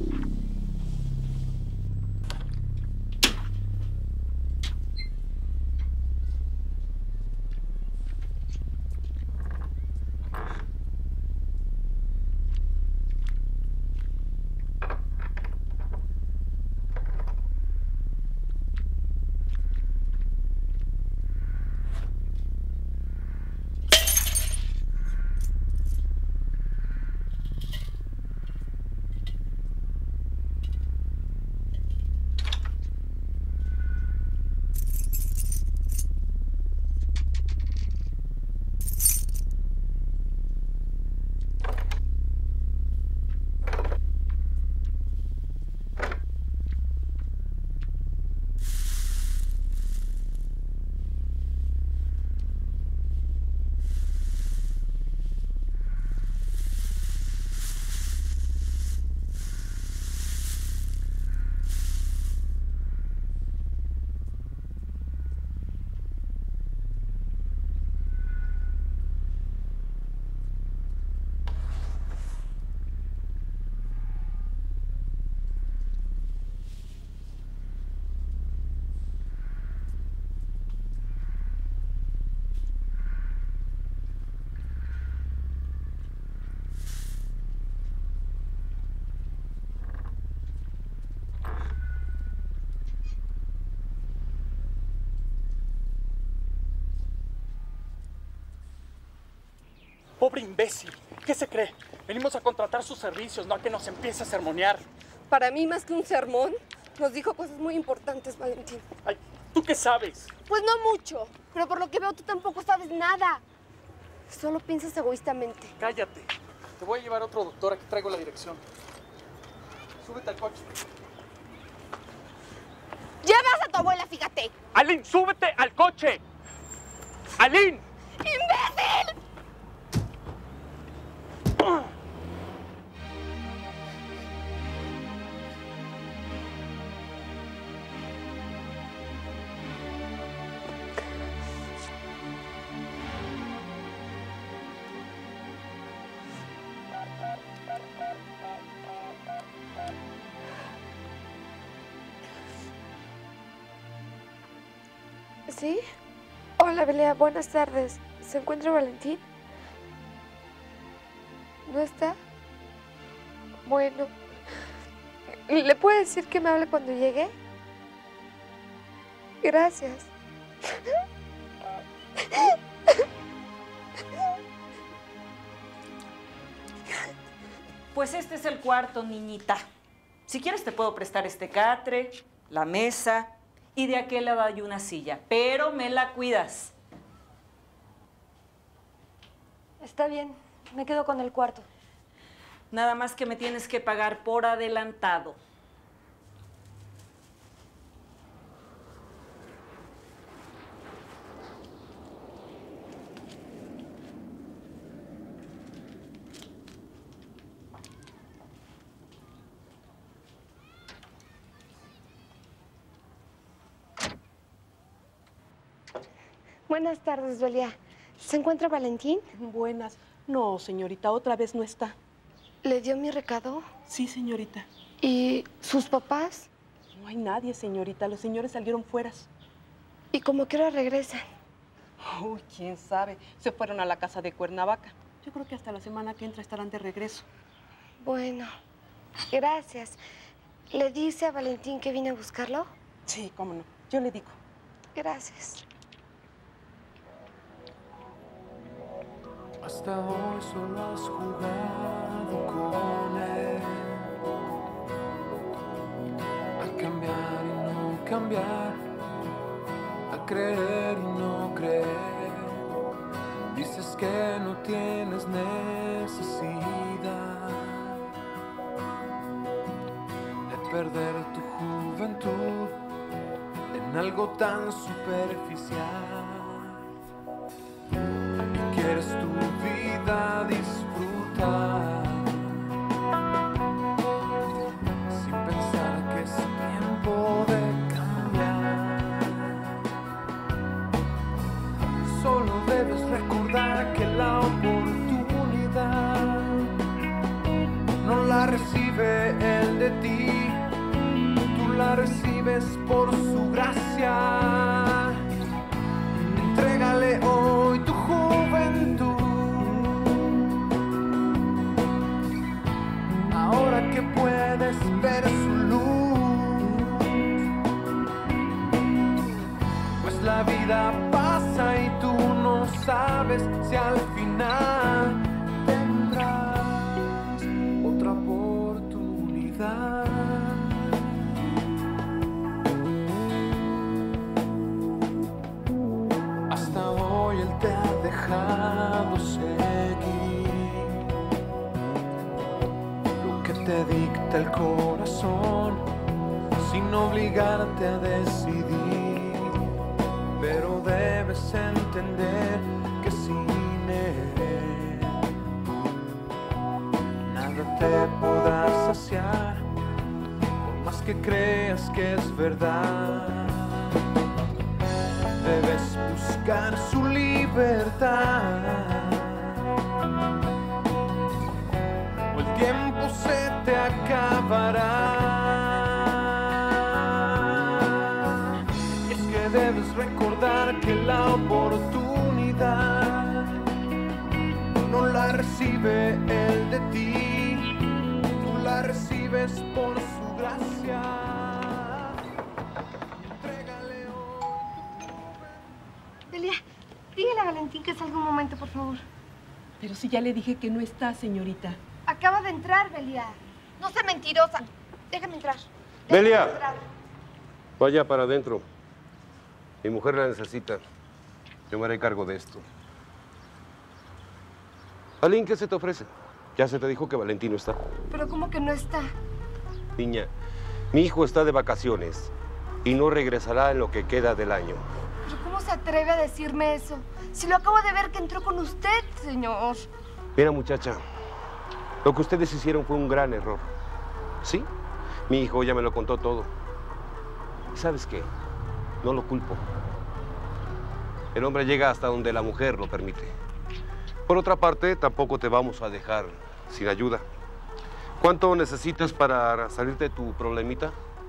Pobre imbécil. ¿Qué se cree? Venimos a contratar sus servicios, no a que nos empiece a sermonear. Para mí, más que un sermón, nos dijo cosas muy importantes, Valentín. Ay, ¿tú qué sabes? Pues no mucho, pero por lo que veo tú tampoco sabes nada. Solo piensas egoístamente. Cállate. Te voy a llevar a otro doctor, aquí traigo la dirección. Súbete al coche. Llevas a tu abuela, fíjate. ¡Aline, súbete al coche! ¡Aline! ¡Imbécil! ¿Sí? Hola, Belea, buenas tardes. ¿Se encuentra Valentín? ¿No está? Bueno. ¿Le puede decir que me hable cuando llegue? Gracias. Pues este es el cuarto, niñita. Si quieres te puedo prestar este catre, la mesa y de aquel lado hay una silla, pero me la cuidas. Está bien, me quedo con el cuarto. Nada más que me tienes que pagar por adelantado. Buenas tardes, Belia. ¿Se encuentra Valentín? Buenas. No, señorita, otra vez no está. ¿Le dio mi recado? Sí, señorita. ¿Y sus papás? No hay nadie, señorita. Los señores salieron fueras. ¿Y cómo que ahora regresan? Uy, quién sabe. Se fueron a la casa de Cuernavaca. Yo creo que hasta la semana que entra estarán de regreso. Bueno, gracias. ¿Le dice a Valentín que vine a buscarlo? Sí, cómo no. Yo le digo. Gracias. Hasta hoy solo has jugado con él, a cambiar y no cambiar, a creer y no creer. Dices que no tienes necesidad de perder tu juventud en algo tan superficial. Y quieres tu vida disfrutar sin pensar que es tiempo de cambiar. Solo debes recordar que la oportunidad no la recibe él de ti, tú la recibes por su gracia. Entrégale hoy tu juventud, ahora que puedes ver su luz, pues la vida pasa y tú no sabes si al final tendrás otra oportunidad. Hasta hoy él te ha dejado seguir lo que te dicta el corazón sin obligarte a decidir. Pero debes entender que sin él nada te podrá saciar, por más que creas que es verdad. Debes buscar su libertad, o el tiempo se te acabará. Y es que debes recordar que la oportunidad no la recibe él de ti, tú la recibes por su gracia. Delia, dígale a Valentín que salga un momento, por favor. Pero si ya le dije que no está, señorita. Acaba de entrar, Delia. No sea mentirosa. Déjame entrar. Delia, vaya para adentro. Mi mujer la necesita. Yo me haré cargo de esto. Aline, ¿qué se te ofrece? Ya se te dijo que Valentín no está. Pero ¿cómo que no está? Niña, mi hijo está de vacaciones y no regresará en lo que queda del año. ¿Pero cómo se atreve a decirme eso? Si lo acabo de ver que entró con usted, señor. Mira, muchacha, lo que ustedes hicieron fue un gran error. ¿Sí? Mi hijo ya me lo contó todo. ¿Y sabes qué? No lo culpo. El hombre llega hasta donde la mujer lo permite. Por otra parte, tampoco te vamos a dejar sin ayuda. ¿Cuánto necesitas para salirte de tu problemita?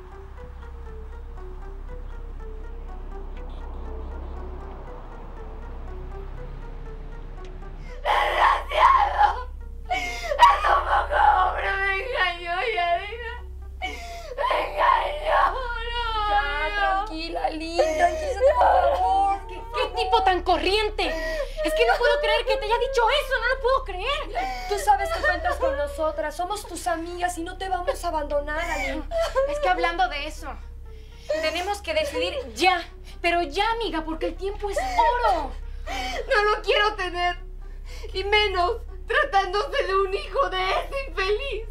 ¡Desgraciado! ¡Es un poco hombre! ¡Me engañó, Yadira! ¡Me engañó! ¡No! Ya, tranquila, linda, tranquilízate, por favor. ¿Qué tipo tan corriente? Es que no puedo creer que te haya dicho eso, no lo puedo creer. Tú sabes que cuentas con nosotras, somos tus amigas y no te vamos a abandonar, Aline. Es que hablando de eso, tenemos que decidir ya, pero ya, amiga, porque el tiempo es oro. No lo quiero tener, y menos tratándose de un hijo de ese infeliz.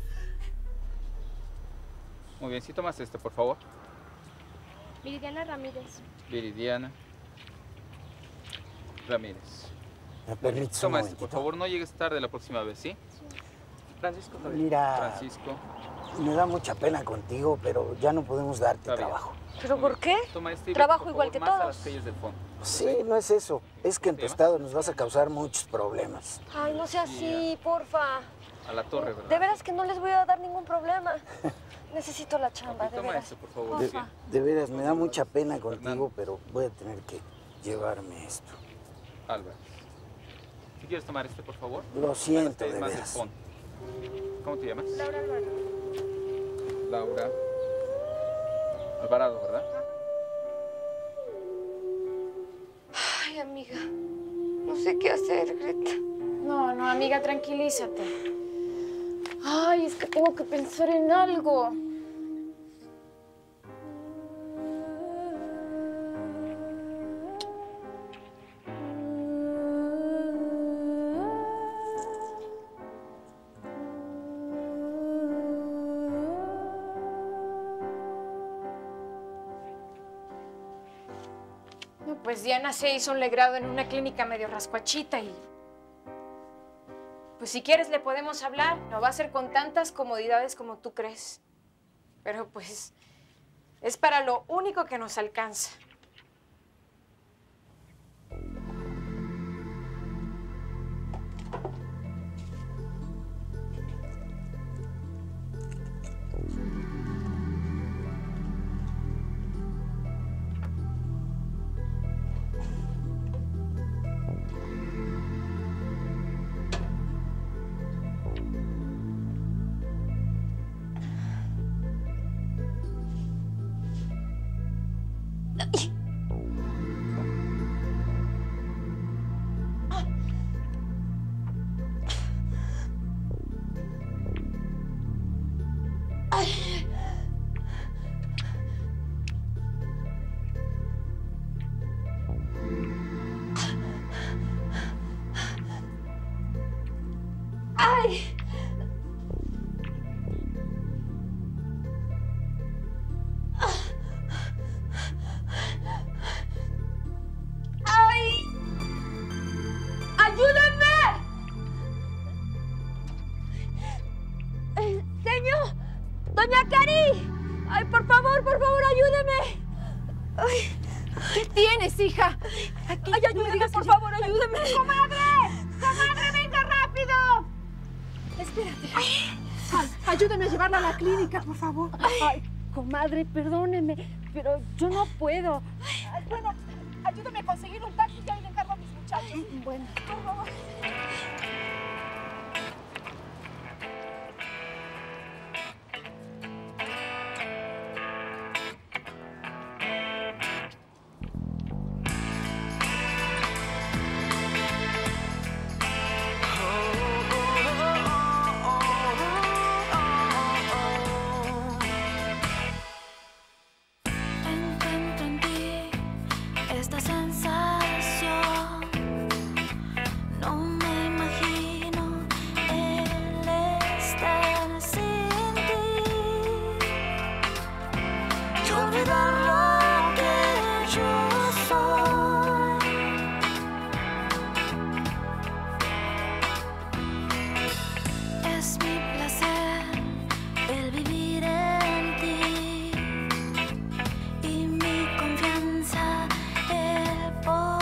Muy bien, si tomas este, por favor. Viridiana Ramírez. Viridiana Ramírez. ¿Me permites un Toma este, momentito? por favor, no llegues tarde la próxima vez, ¿sí? Francisco, está bien. Mira, Francisco. me da mucha pena contigo, pero ya no podemos darte Está bien. trabajo. ¿Pero por qué? Toma este y Trabajo vete, por igual favor, que más a todos. las calles del fondo. Sí, no es eso. Es que en tu estado nos vas a causar muchos problemas. Ay, no sea así, porfa. A la torre, ¿verdad? De veras que no les voy a dar ningún problema. Necesito la chamba, de Toma veras. este, por favor. Porfa. De veras, me da mucha pena contigo, pero voy a tener que llevarme esto. Álvaro. Si quieres tomar este, por favor. Lo siento, Este, de más del veras. fondo. ¿Cómo te llamas? Laura Alvarado. Laura Alvarado, ¿verdad? Ay, amiga, no sé qué hacer, Greta. No, amiga, tranquilízate. Ay, es que tengo que pensar en algo. pues Diana se hizo un legrado en una clínica medio rascuachita y... Pues si quieres le podemos hablar. No va a ser con tantas comodidades como tú crees. Pero pues es para lo único que nos alcanza. ¡Doña Cari! ¡Ay, por favor, ayúdeme! Ay. ¿Qué tienes, hija? Aquí, ay, ayúdeme, por favor, ayúdeme. ¡Comadre! ¡Comadre, venga rápido! Espérate. Ayúdame a llevarla a la clínica, por favor. Ay, comadre, perdóneme, pero yo no puedo. Ay, bueno, ayúdame a conseguir un taxi y ahí le encargo a mis muchachos. Bueno, por favor. Por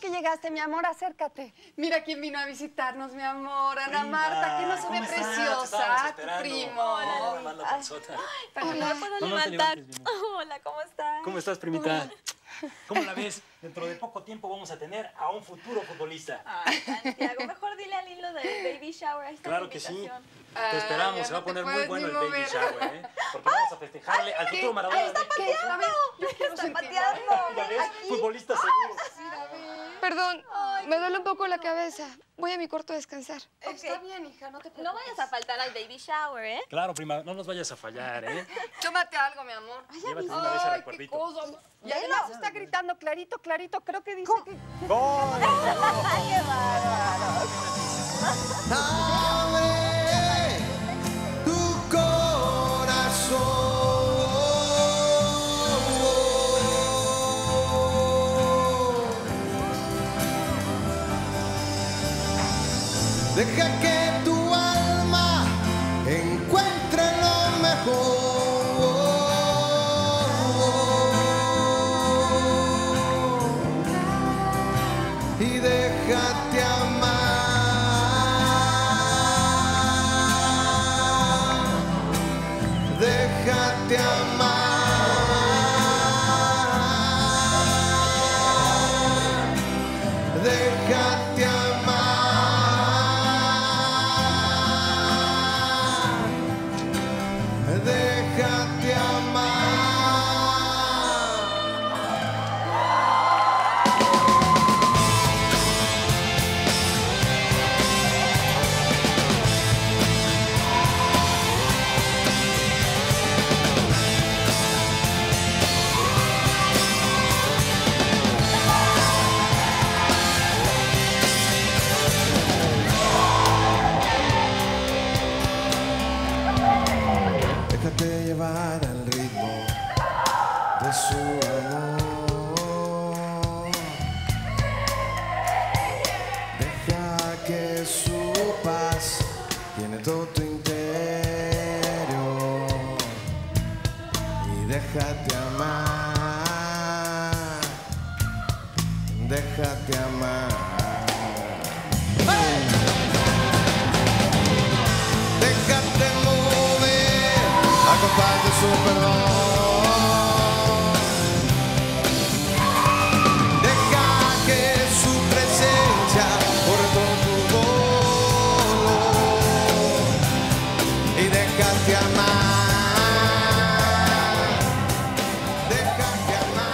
que llegaste, mi amor, acércate. Mira quién vino a visitarnos, mi amor. Ana Marta, que no se ve preciosa. Tu primo. Hola, Hola, ¿me puedo levantar? Hola, ¿cómo estás? ¿Cómo estás, primita? ¿Cómo la ves? Dentro de poco tiempo vamos a tener a un futuro futbolista. Ay, Santiago, mejor dile a Lin lo del baby shower. Ahí está Claro la que sí. invitación. Te esperamos, se va a poner muy bueno el baby shower, ¿eh? Porque vamos a festejarle al futuro Maradona. ¡Está pateando! ¡Está pateando! ¿Ya ves? Futbolista seguro. Perdón, me duele un poco la cabeza. Voy a mi cuarto a descansar. Está bien, hija, no te preocupes. No vayas a faltar al baby shower, ¿eh? Claro, prima, no nos vayas a fallar, ¿eh? Tómate algo, mi amor. Llévate de una vez el recuerdito. Qué cosa. Y además está gritando clarito, clarito. Creo que dice que... ¡Gol! ¡Qué bárbaro! Abre tu corazón. Deja que tu alma encuentre lo mejor. Y déjate amar, déjate amar, déjate amar, déjate amar. Déjate llevar al ritmo de su amor. Deja que su paz llene todo tu interior. Y déjate amar, déjate amar. Déjate mover a compás de su perdón. Deja que su presencia corre todo tu dolor. Y déjate amar, déjate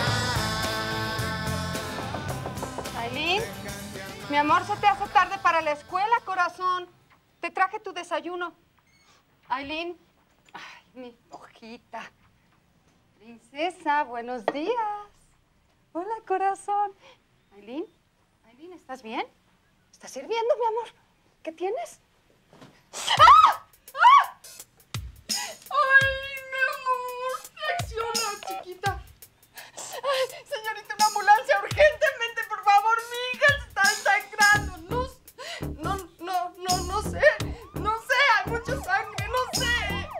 amar. Ailín, mi amor, se te hace tarde para la escuela, corazón. Te traje tu desayuno. Ailín. Ay, mi hojita. Princesa, buenos días. Hola, corazón. Ailín, Ailín, ¿estás bien? ¿Estás sirviendo, mi amor? ¿Qué tienes? ¡Ah! ¡Ah! ¡Ay, mi amor! ¡Reacciona, chiquita! Ay, señorita, una ambulancia urgentemente, por favor. Mi hija está sangrando. No sé. No sé, hay mucha sangre, no sé.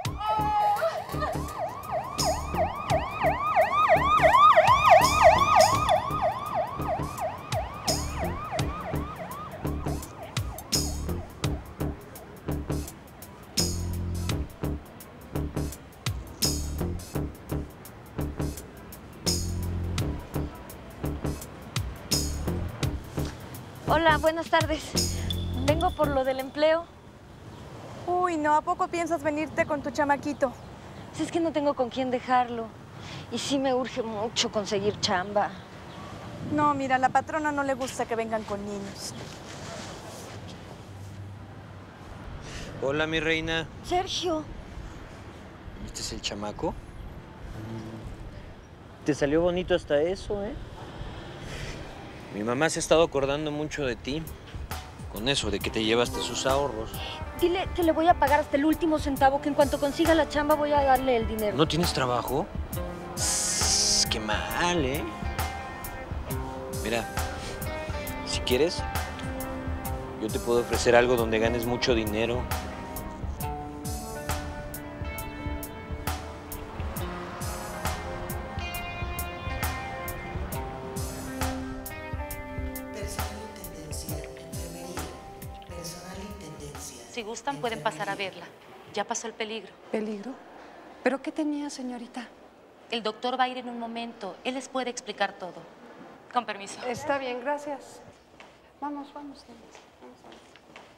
Hola, buenas tardes. Vengo por lo del empleo. Uy, no, ¿a poco piensas venirte con tu chamaquito? Pues es que no tengo con quién dejarlo. Y sí me urge mucho conseguir chamba. No, mira, a la patrona no le gusta que vengan con niños. Hola, mi reina. Sergio. ¿Este es el chamaco? Te salió bonito hasta eso, ¿eh? Mi mamá se ha estado acordando mucho de ti. Con eso de que te llevaste sus ahorros. Dile que le voy a pagar hasta el último centavo, que en cuanto consiga la chamba voy a darle el dinero. ¿No tienes trabajo? Qué mal, ¿eh? Mira, si quieres, yo te puedo ofrecer algo donde ganes mucho dinero. Si gustan, pueden pasar a verla. Ya pasó el peligro. ¿Peligro? ¿Pero qué tenía, señorita? El doctor va a ir en un momento. Él les puede explicar todo. Con permiso. Está bien, gracias. Vamos, vamos, niñas. Vamos a ver.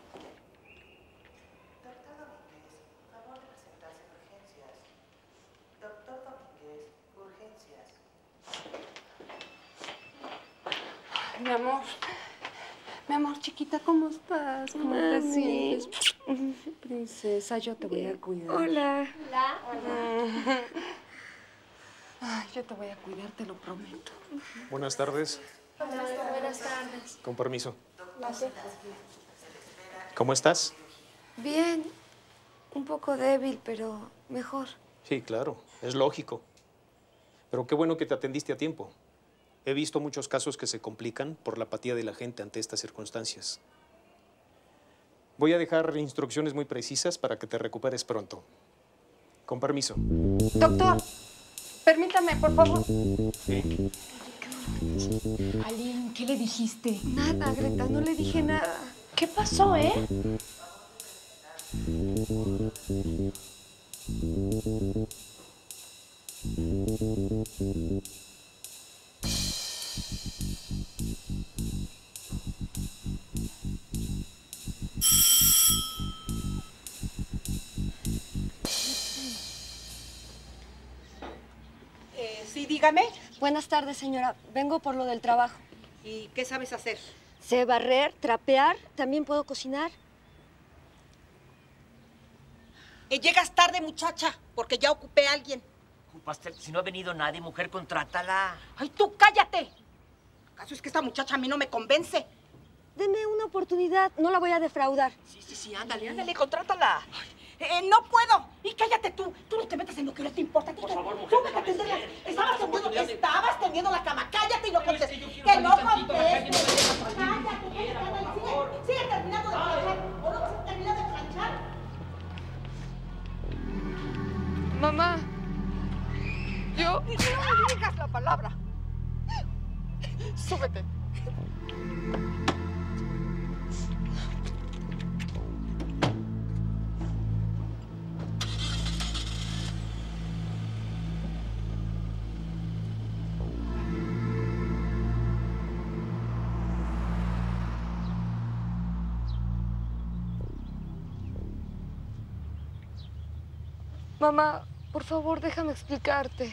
Mi amor, chiquita, ¿cómo estás? ¿Cómo te sientes? Princesa, yo te voy a cuidar. Hola. Ay, yo te voy a cuidar, te lo prometo. Buenas tardes. Hola, buenas tardes. Con permiso. Gracias. ¿Cómo estás? Bien, un poco débil, pero mejor. Sí, claro, es lógico. Pero qué bueno que te atendiste a tiempo. He visto muchos casos que se complican por la apatía de la gente ante estas circunstancias. Voy a dejar instrucciones muy precisas para que te recuperes pronto. Con permiso. Doctor, permítame, por favor. Sí. Aline, ¿qué le dijiste? Nada, Greta, no le dije nada. ¿Qué pasó, Sí, dígame. Buenas tardes, señora. Vengo por lo del trabajo. ¿Y qué sabes hacer? Sé barrer, trapear, también puedo cocinar. Llegas tarde, muchacha, porque ya ocupé a alguien. Ocupaste, si no ha venido nadie, mujer, contrátala. ¡Ay, tú cállate! ¿Acaso es que esta muchacha a mí no me convence? Deme una oportunidad, no la voy a defraudar. Sí, ándale, contrátala. No puedo. Y cállate tú. Tú no te metas en lo que no te importa. Por favor, mujer. Tú me atenderla. Estabas tendiendo la cama. Cállate y no contestes. Que no contestes. Cállate. Sigue terminando de planchar. ¿O no vas a terminar de planchar? Mamá, yo... ¡No me digas la palabra! Súbete. Mamá, por favor, déjame explicarte.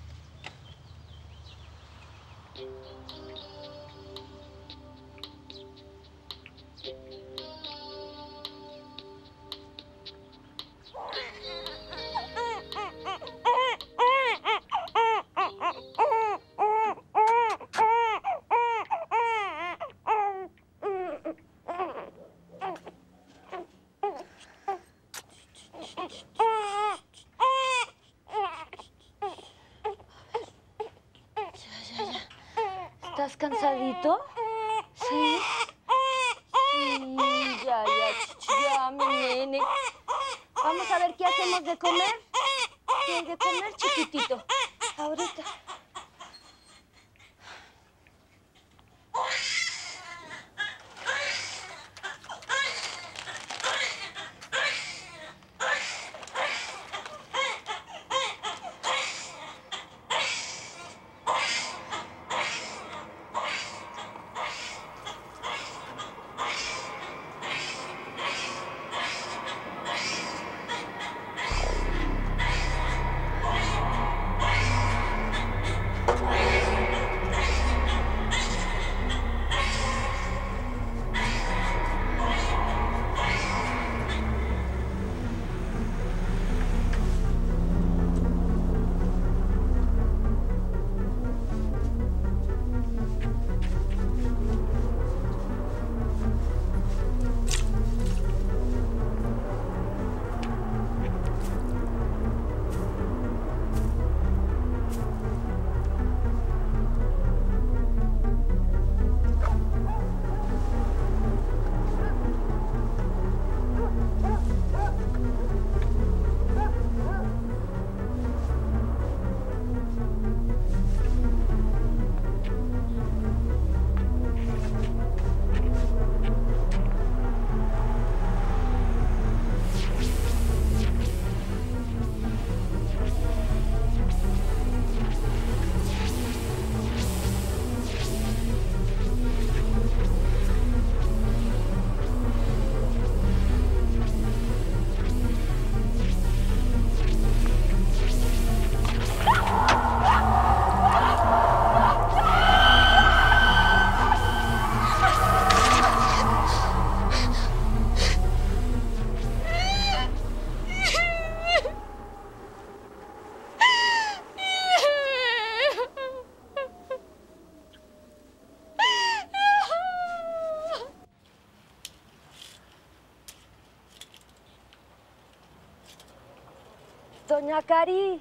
¿Estás cansadito? Sí. Sí, ya, mi nene. Vamos a ver qué hacemos de comer. ¿Qué hay de comer, chiquitito? Ahorita. Doña Cari.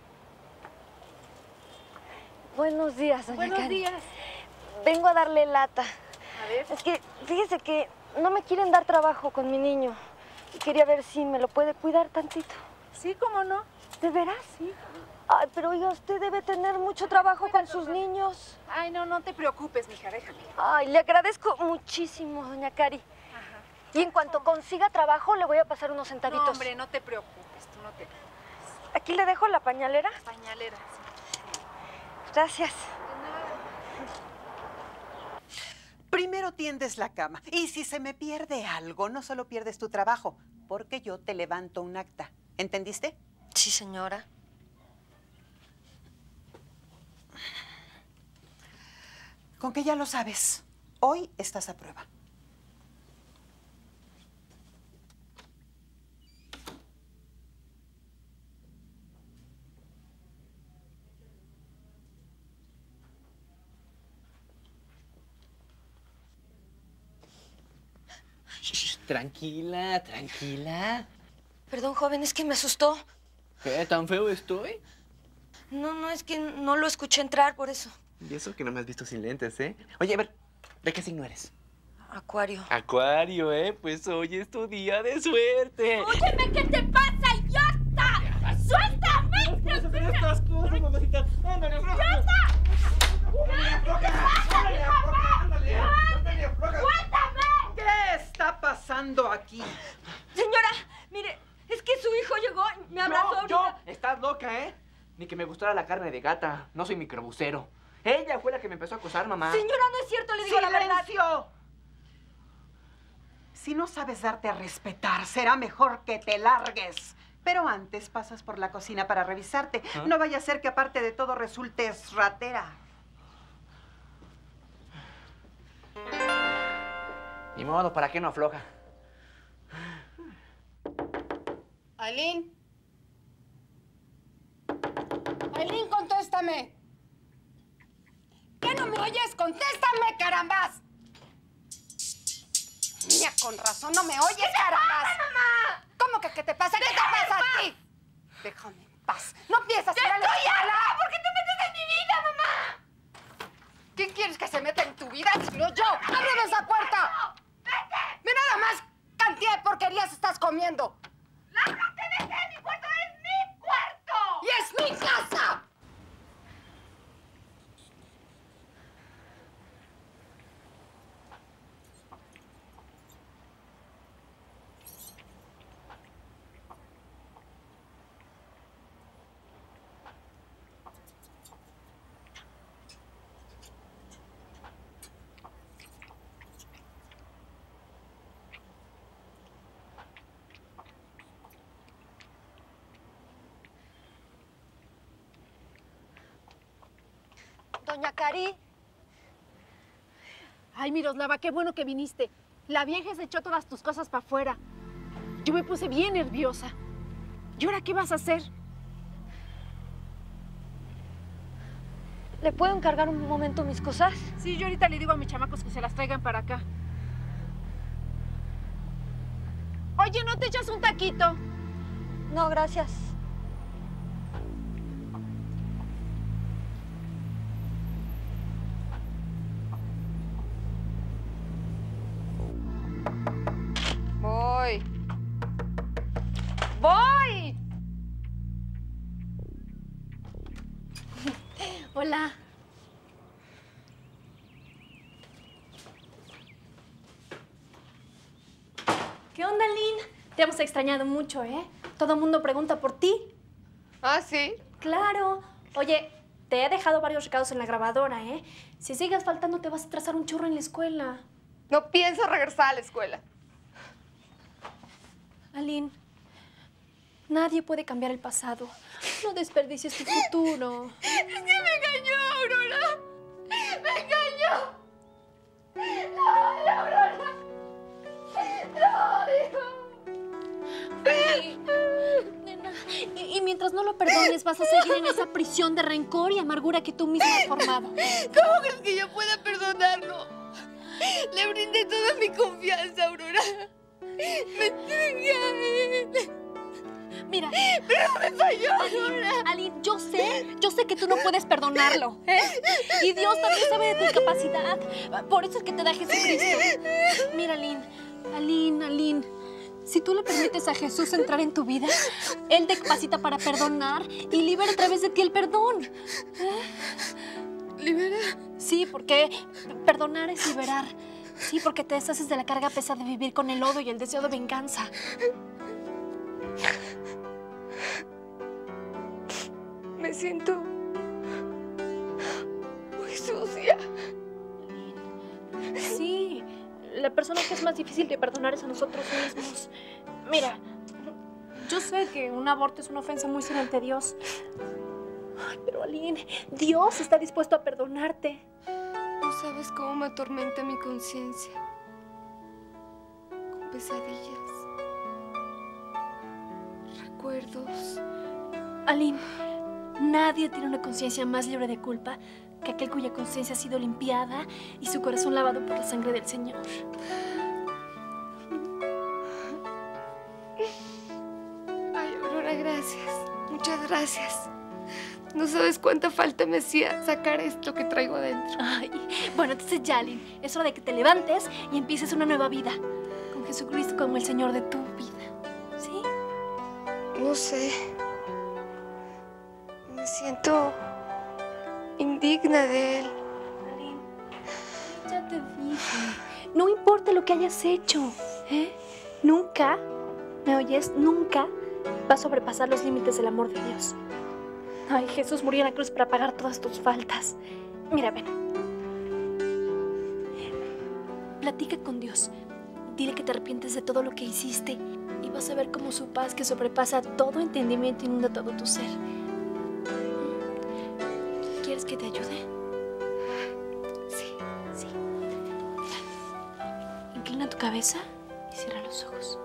Buenos días, doña Cari. Buenos días. Vengo a darle lata. A ver. Es que, fíjese que no me quieren dar trabajo con mi niño. Y quería ver si me lo puede cuidar tantito. Sí, ¿cómo no? ¿De veras? Sí. Ay, pero oiga, usted debe tener mucho trabajo con sus niños. Ay, no te preocupes, mija, déjame. Ay, le agradezco muchísimo, doña Cari. Ajá. Y en cuanto consiga trabajo, le voy a pasar unos centavitos. No, hombre, no te preocupes, tú no te preocupes. Aquí le dejo la pañalera. Pañalera, sí. Gracias. Primero tiendes la cama. Y si se me pierde algo, no solo pierdes tu trabajo, porque yo te levanto un acta. ¿Entendiste? Sí, señora. Con que ya lo sabes. Hoy estás a prueba. Tranquila, tranquila. Perdón, joven, es que me asustó. ¿Qué? ¿Tan feo estoy? No, es que no lo escuché entrar, por eso. Y eso que no me has visto sin lentes, ¿eh? Oye, a ver, ¿de qué signo eres? Acuario. Acuario, ¿eh? Pues hoy es tu día de suerte. ¡Óyeme, qué te pasa, idiota! ¡Suéltame! ¿Cómo se hacen estas cosas, mamacita? ¡Ándale, afloja! ¡Suéltame! ¿Qué está pasando aquí? Señora, mire, es que su hijo llegó y me abrazó ahorita. Estás loca, ¿eh? Ni que me gustara la carne de gata. No soy microbusero. Ella fue la que me empezó a acosar, mamá. Señora, no es cierto, le digo la verdad. ¡Silencio! Si no sabes darte a respetar, será mejor que te largues. Pero antes pasas por la cocina para revisarte. ¿Ah? No vaya a ser que aparte de todo resultes ratera. Ni modo, ¿para qué no afloja? Ailín. Ailín, contéstame. ¿Qué no me oyes? ¡Contéstame, carambas! Niña, con razón no me oyes, carambas. ¡Qué te pasa, mamá! ¿Cómo que qué te pasa? ¿Qué te pasa a ti? Déjame en paz. No piensas ir a la escuela. ¿Por qué te metes en mi vida, mamá? ¿Quién quieres que se meta en tu vida? ¡No yo! ¡Ábreme esa puerta! ¡Vete! ¡Ve nada más cantidad de porquerías estás comiendo! ¡Lárgate, vete! ¡Mi cuarto es mi cuarto! ¡Y es mi casa! Doña Cari. Ay, Miroslava, qué bueno que viniste. La vieja se echó todas tus cosas para afuera. Yo me puse bien nerviosa. ¿Y ahora qué vas a hacer? ¿Le puedo encargar un momento mis cosas? Sí, yo ahorita le digo a mis chamacos que se las traigan para acá. Oye, ¿no te echas un taquito? No, gracias. Voy. ¡Voy! Hola. ¿Qué onda, Lynn? Te hemos extrañado mucho, ¿eh? Todo el mundo pregunta por ti. ¿Ah, sí? Claro. Oye, te he dejado varios recados en la grabadora, ¿eh? Si sigues faltando, te vas a atrasar un chorro en la escuela. No pienso regresar a la escuela. Aline, nadie puede cambiar el pasado. No desperdicies tu futuro. ¡Es que me engañó, Aurora! ¡Me engañó! ¡No, Aurora! ¡No, hijo! Ay, nena, y mientras no lo perdones, vas a seguir en esa prisión de rencor y amargura que tú misma has formado. ¿Cómo crees que yo pueda perdonarlo? Le brindé toda mi confianza, Aurora. Me entregué a él. Mira. Pero me falló, Aline, yo sé que tú no puedes perdonarlo, ¿eh? Y Dios también sabe de tu incapacidad. Por eso es que te da Jesucristo. Mira, Aline, si tú le permites a Jesús entrar en tu vida, Él te capacita para perdonar y libera a través de ti el perdón. ¿Libera? Sí, porque perdonar es liberar. Sí, porque te deshaces de la carga pesada de vivir con el odio y el deseo de venganza. Me siento muy sucia. Sí, la persona que es más difícil de perdonar es a nosotros mismos. Mira, yo sé que un aborto es una ofensa muy seria ante Dios. Ay, pero Aline, Dios está dispuesto a perdonarte. No sabes cómo me atormenta mi conciencia. Con pesadillas. Recuerdos. Aline, nadie tiene una conciencia más libre de culpa que aquel cuya conciencia ha sido limpiada y su corazón lavado por la sangre del Señor. Ay, Aurora, gracias. Muchas gracias. No sabes cuánta falta me hacía sacar esto que traigo adentro. Ay, bueno, entonces ya, Aline, es hora de que te levantes y empieces una nueva vida. Con Jesucristo como el Señor de tu vida. ¿Sí? No sé. Me siento indigna de él. Aline, ya te dije. No importa lo que hayas hecho, ¿eh? Nunca, ¿me oyes? Nunca va a sobrepasar los límites del amor de Dios. Ay, Jesús murió en la cruz para pagar todas tus faltas. Mira, ven. Platica con Dios. Dile que te arrepientes de todo lo que hiciste y vas a ver cómo su paz, que sobrepasa todo entendimiento, inunda todo tu ser. ¿Quieres que te ayude? Sí. Inclina tu cabeza y cierra los ojos.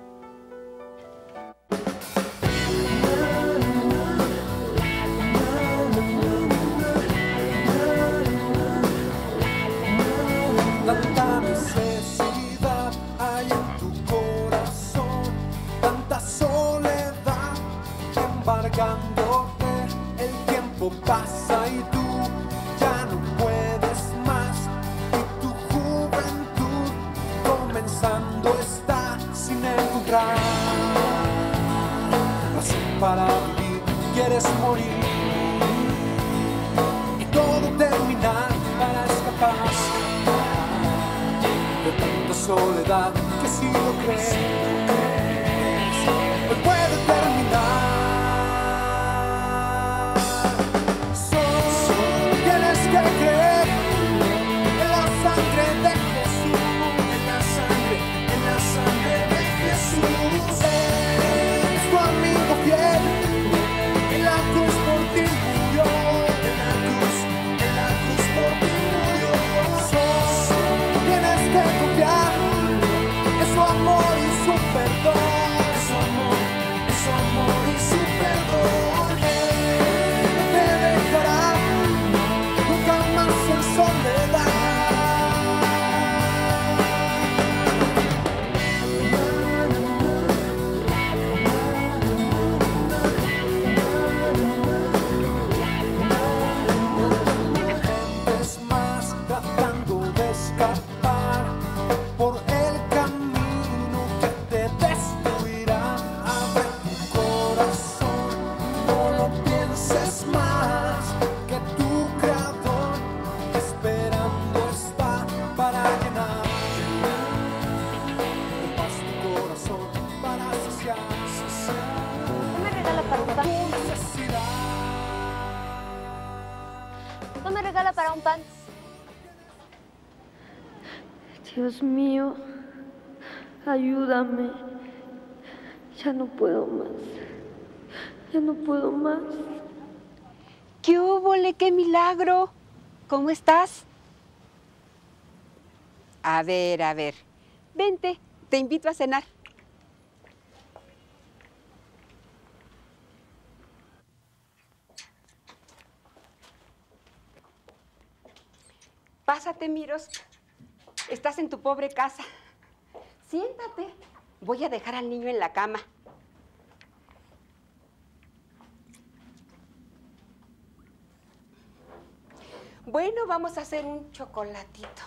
Tanta necesidad hay en tu corazón, tanta soledad embargándote. El tiempo pasa y tú ya no puedes más. Y tu juventud comenzando está sin encontrar razón para vivir. Quieres morir y todo terminar para escapar de tanta soledad que si lo crees, hoy puede terminar. Solo tienes que creer en la sangre de Jesús, en la sangre de Jesús. Es tu amigo fiel, en la cruz por ti murió, en la cruz por ti murió. Tienes que confiar en su amor y su perdón, en su amor y su perdón. Él no te dejará nunca más en soledad. Es más, tratando de escapar por el camino que te destruirá. Abre tu corazón, no lo pienses más, que tu creador esperando está para llenar de paz tu corazón, para saciar ¿No me regala para un pan? tu necesidad. ¿No me regala para un pan? Dios mío, ayúdame. Ya no puedo más. Ya no puedo más. ¿Qué óvole? ¡Qué milagro! ¿Cómo estás? A ver. Vente, te invito a cenar. Pásate, Miros. Estás en tu pobre casa. Siéntate. Voy a dejar al niño en la cama. Bueno, vamos a hacer un chocolatito.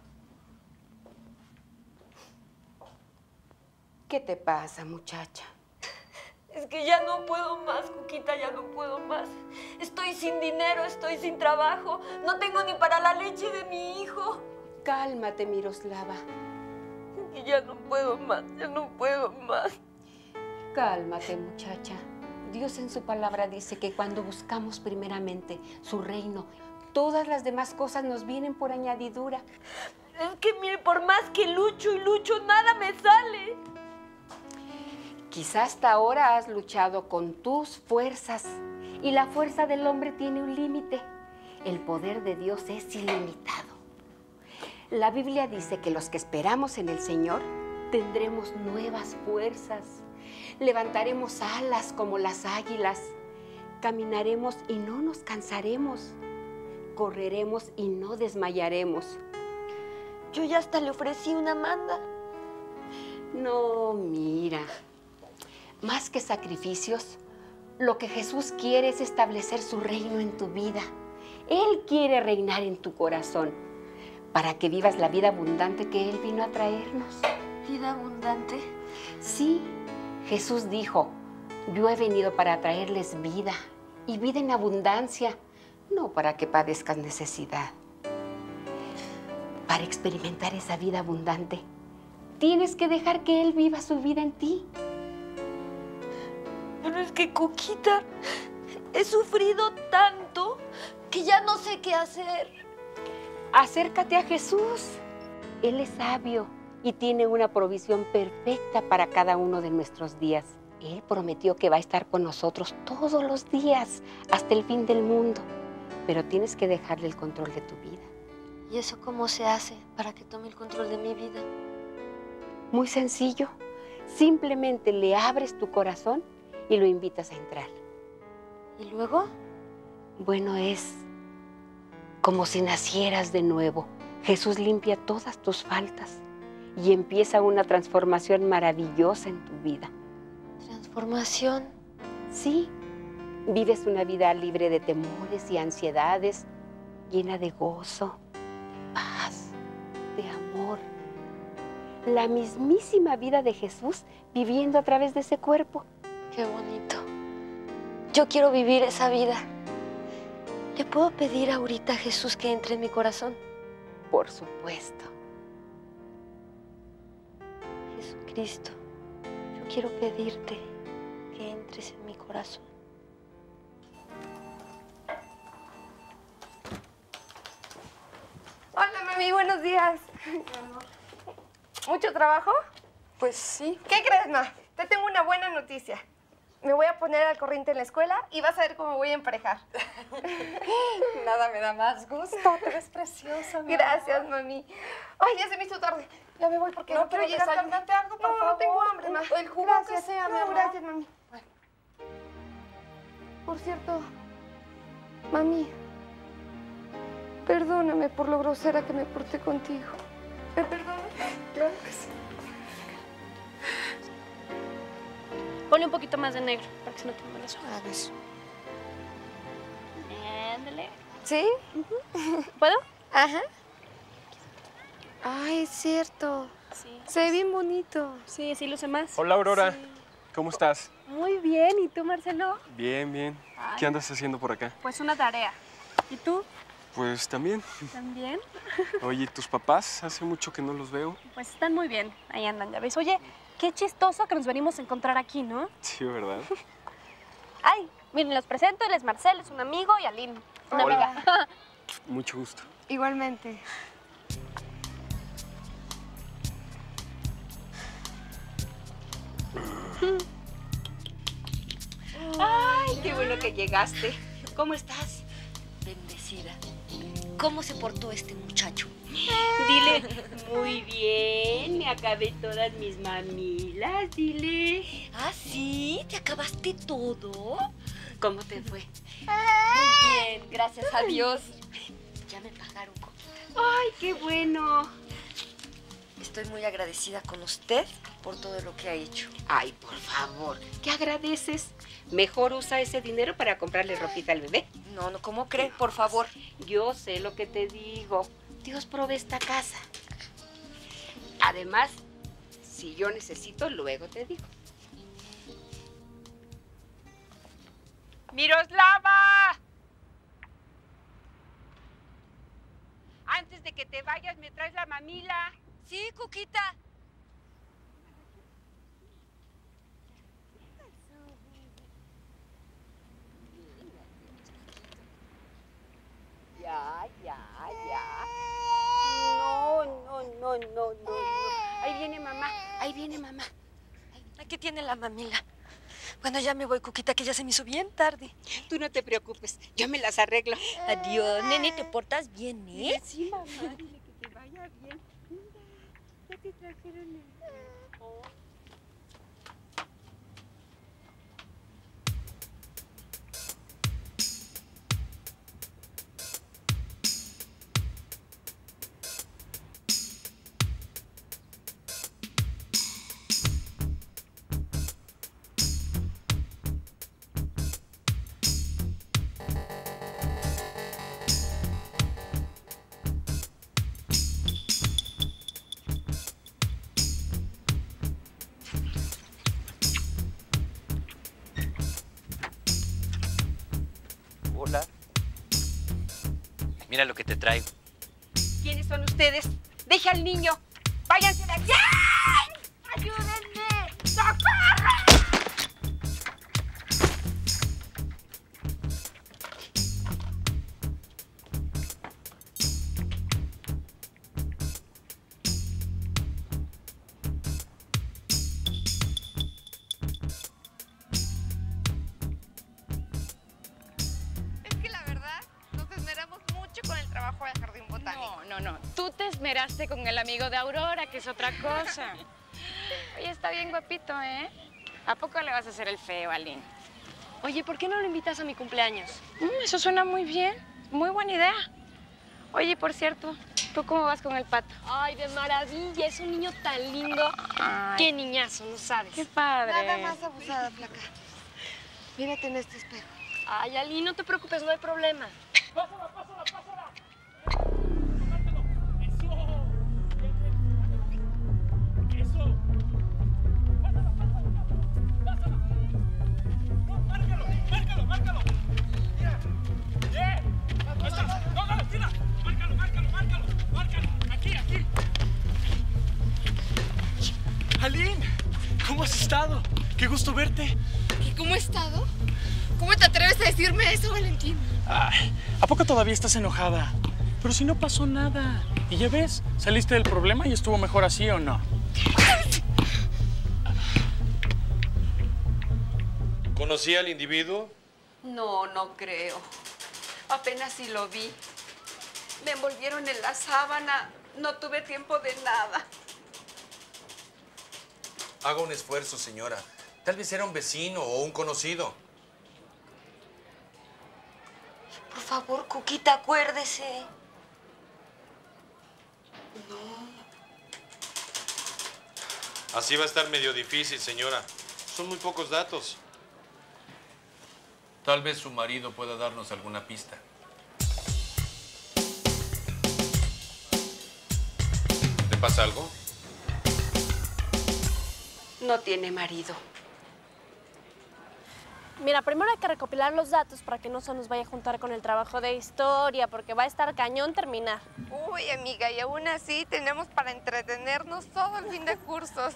¿Qué te pasa, muchacha? Es que ya no puedo más, Cuquita, ya no puedo más. Estoy sin dinero, estoy sin trabajo. No tengo ni para la leche de mi hijo. Cálmate, Miroslava. Y ya no puedo más, ya no puedo más. Cálmate, muchacha. Dios en su palabra dice que cuando buscamos primeramente su reino, todas las demás cosas nos vienen por añadidura. Es que mire, por más que lucho y lucho, nada me sale. Quizá hasta ahora has luchado con tus fuerzas y la fuerza del hombre tiene un límite. El poder de Dios es ilimitado. La Biblia dice que los que esperamos en el Señor tendremos nuevas fuerzas. Levantaremos alas como las águilas. Caminaremos y no nos cansaremos. Correremos y no desmayaremos. Yo ya hasta le ofrecí una manda. No, mira. Más que sacrificios, lo que Jesús quiere es establecer su reino en tu vida. Él quiere reinar en tu corazón para que vivas la vida abundante que Él vino a traernos. ¿Vida abundante? Sí, Jesús dijo, yo he venido para traerles vida y vida en abundancia, no para que padezcas necesidad. Para experimentar esa vida abundante, tienes que dejar que Él viva su vida en ti. Pero es que, Cuquita, he sufrido tanto que ya no sé qué hacer. Acércate a Jesús. Él es sabio y tiene una provisión perfecta para cada uno de nuestros días. Él prometió que va a estar con nosotros todos los días, hasta el fin del mundo. Pero tienes que dejarle el control de tu vida. ¿Y eso cómo se hace para que tome el control de mi vida? Muy sencillo. Simplemente le abres tu corazón y lo invitas a entrar. ¿Y luego? Bueno, es como si nacieras de nuevo. Jesús limpia todas tus faltas y empieza una transformación maravillosa en tu vida. ¿Transformación? Sí. Vives una vida libre de temores y ansiedades, llena de gozo, de paz, de amor. La mismísima vida de Jesús viviendo a través de ese cuerpo. ¡Qué bonito! Yo quiero vivir esa vida. ¿Le puedo pedir ahorita a Jesús que entre en mi corazón? Por supuesto. Jesucristo, yo quiero pedirte que entres en mi corazón. Hola, mami, buenos días. ¿Mucho trabajo? Pues sí. ¿Qué crees, ma? Te tengo una buena noticia. Me voy a poner al corriente en la escuela y vas a ver cómo voy a emparejar. Nada me da más gusto. Te ves preciosa, mamá. Gracias, mami. Ay, ya se me hizo tarde. Ya me voy porque no quiero llegar tarde. Desayúnate algo, por favor. No tengo hambre, ma. El jugo gracias. que sea, mi no, amor. gracias, mami. Bueno. Por cierto, mami, perdóname por lo grosera que me porté contigo. ¿Me perdonas? Claro que sí. Ponle un poquito más de negro, para que se note más las hojas. A ver. Ándale. ¿Sí? ¿Puedo? Ajá. Ay, es cierto. Sí. Se ve bien bonito. Sí, así luce más. Hola, Aurora. Sí. ¿Cómo estás? Muy bien. ¿Y tú, Marcelo? Bien, bien. Ay. ¿Qué andas haciendo por acá? Pues una tarea. ¿Y tú? Pues también. ¿También? Oye, ¿tus papás? Hace mucho que no los veo. Pues están muy bien. Ahí andan, ya ves. Oye, qué chistoso que nos venimos a encontrar aquí, ¿no? Sí, ¿verdad? Ay, miren, los presento. Él es Marcel, es un amigo, y Aline, una Hola. amiga. Mucho gusto. Igualmente. Ay, qué bueno que llegaste. ¿Cómo estás? Bendecida. ¿Cómo se portó este muchacho? Dile, muy bien, me acabé todas mis mamilas, dile. ¿Ah, sí? ¿Te acabaste todo? ¿Cómo te fue? Muy bien, gracias a Dios. Ya me pagaron. Ay, qué bueno. Estoy muy agradecida con usted por todo lo que ha hecho. Ay, por favor, ¿qué agradeces? Mejor usa ese dinero para comprarle ropita al bebé. No, ¿cómo crees? Por favor. Yo sé lo que te digo. Dios provee esta casa. Además, si yo necesito, luego te digo. ¡Miroslava! Antes de que te vayas, ¿me traes la mamila? Sí, Cuquita. Ya. No. Ahí viene mamá. Aquí tiene la mamila. Bueno, ya me voy, Cuquita, que ya se me hizo bien tarde. Tú no te preocupes, yo me las arreglo. Adiós, nene, te portas bien, ¿eh? Sí, mamá, dile que te vaya bien. Mira, ya te trajeron el... Hola. Mira lo que te traigo. ¿Quiénes son ustedes? Deja al niño. Váyanse de aquí. ¡Ayúdenme! ¡Socorro! Es que la verdad, nos esmeramos mucho con el trabajo del jardín botánico. No. Tú te esmeraste con el amigo de Aurora, que es otra cosa. Oye, está bien guapito, ¿eh? ¿A poco le vas a hacer el feo, Aline? Oye, ¿por qué no lo invitas a mi cumpleaños? Eso suena muy bien. Muy buena idea. Oye, por cierto, ¿tú cómo vas con el Pato? Ay, de maravilla, es un niño tan lindo. Ay. Qué niñazo, no sabes. Qué padre. Nada más abusada, flaca. Mírate en este espejo. Ay, Ali, no te preocupes, no hay problema. ¡Pásala! ¡Eso! ¡Márcalo! ¡Mira! ¡Bien! ¡No, tira! ¡Márcalo! ¡Aquí! Aline, ¿cómo has estado? ¡Qué gusto verte! ¿Y cómo he estado? ¿Cómo te atreves a decirme eso, Valentín? Ay, ¿a poco todavía estás enojada? Pero si no pasó nada. Y ya ves, saliste del problema y estuvo mejor así, ¿o no? ¿Conocí al individuo? No creo. Apenas si lo vi. Me envolvieron en la sábana. No tuve tiempo de nada. Haga un esfuerzo, señora. Tal vez era un vecino o un conocido. Por favor, Cuquita, acuérdese. Así va a estar medio difícil, señora. Son muy pocos datos. Tal vez su marido pueda darnos alguna pista. ¿Le pasa algo? No tiene marido. Mira, primero hay que recopilar los datos para que no se nos vaya a juntar con el trabajo de historia, porque va a estar cañón terminar. Uy, amiga, y aún así tenemos para entretenernos todo el fin de cursos.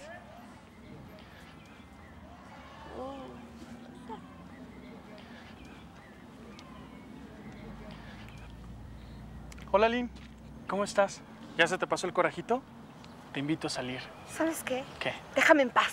Hola, Lynn. ¿Cómo estás? ¿Ya se te pasó el corajito? Te invito a salir. ¿Sabes qué? ¿Qué? Déjame en paz.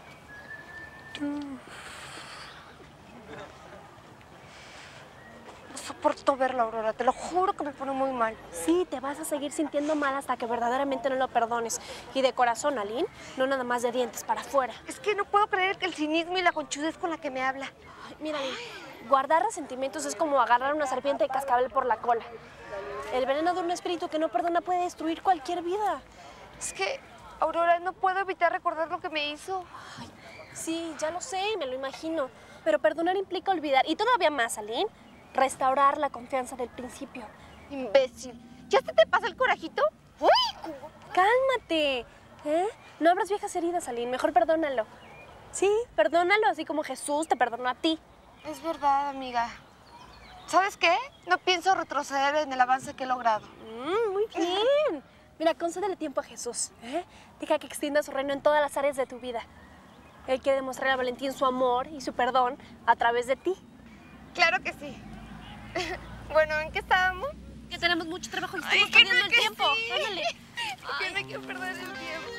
No soporto verla, Aurora. Te lo juro que me pone muy mal. Sí, te vas a seguir sintiendo mal hasta que verdaderamente no lo perdones. Y de corazón, Aline, no nada más de dientes para afuera. Es que no puedo creer que el cinismo y la conchudez con la que me habla. Ay, mira, Aline, guardar resentimientos es como agarrar una serpiente de cascabel por la cola. El veneno de un espíritu que no perdona puede destruir cualquier vida. Es que, Aurora, no puedo evitar recordar lo que me hizo. Ay, sí, ya lo sé, me lo imagino. Pero perdonar implica olvidar. Y todavía más, Aline. restaurar la confianza del principio. Imbécil. ¿Ya se te pasa el corajito? ¡Uy! Cálmate. ¿Eh? No abras viejas heridas, Aline. Mejor perdónalo. Sí, perdónalo, así como Jesús te perdonó a ti. Es verdad, amiga. ¿Sabes qué? No pienso retroceder en el avance que he logrado. Muy bien. Mira, concédele tiempo a Jesús. Deja que extienda su reino en todas las áreas de tu vida. Él quiere demostrar a Valentín su amor y su perdón a través de ti. Claro que sí. Bueno, ¿en qué estábamos? Que tenemos mucho trabajo y estamos perdiendo el tiempo. Sí. Ándale. Que no hay que perder el tiempo.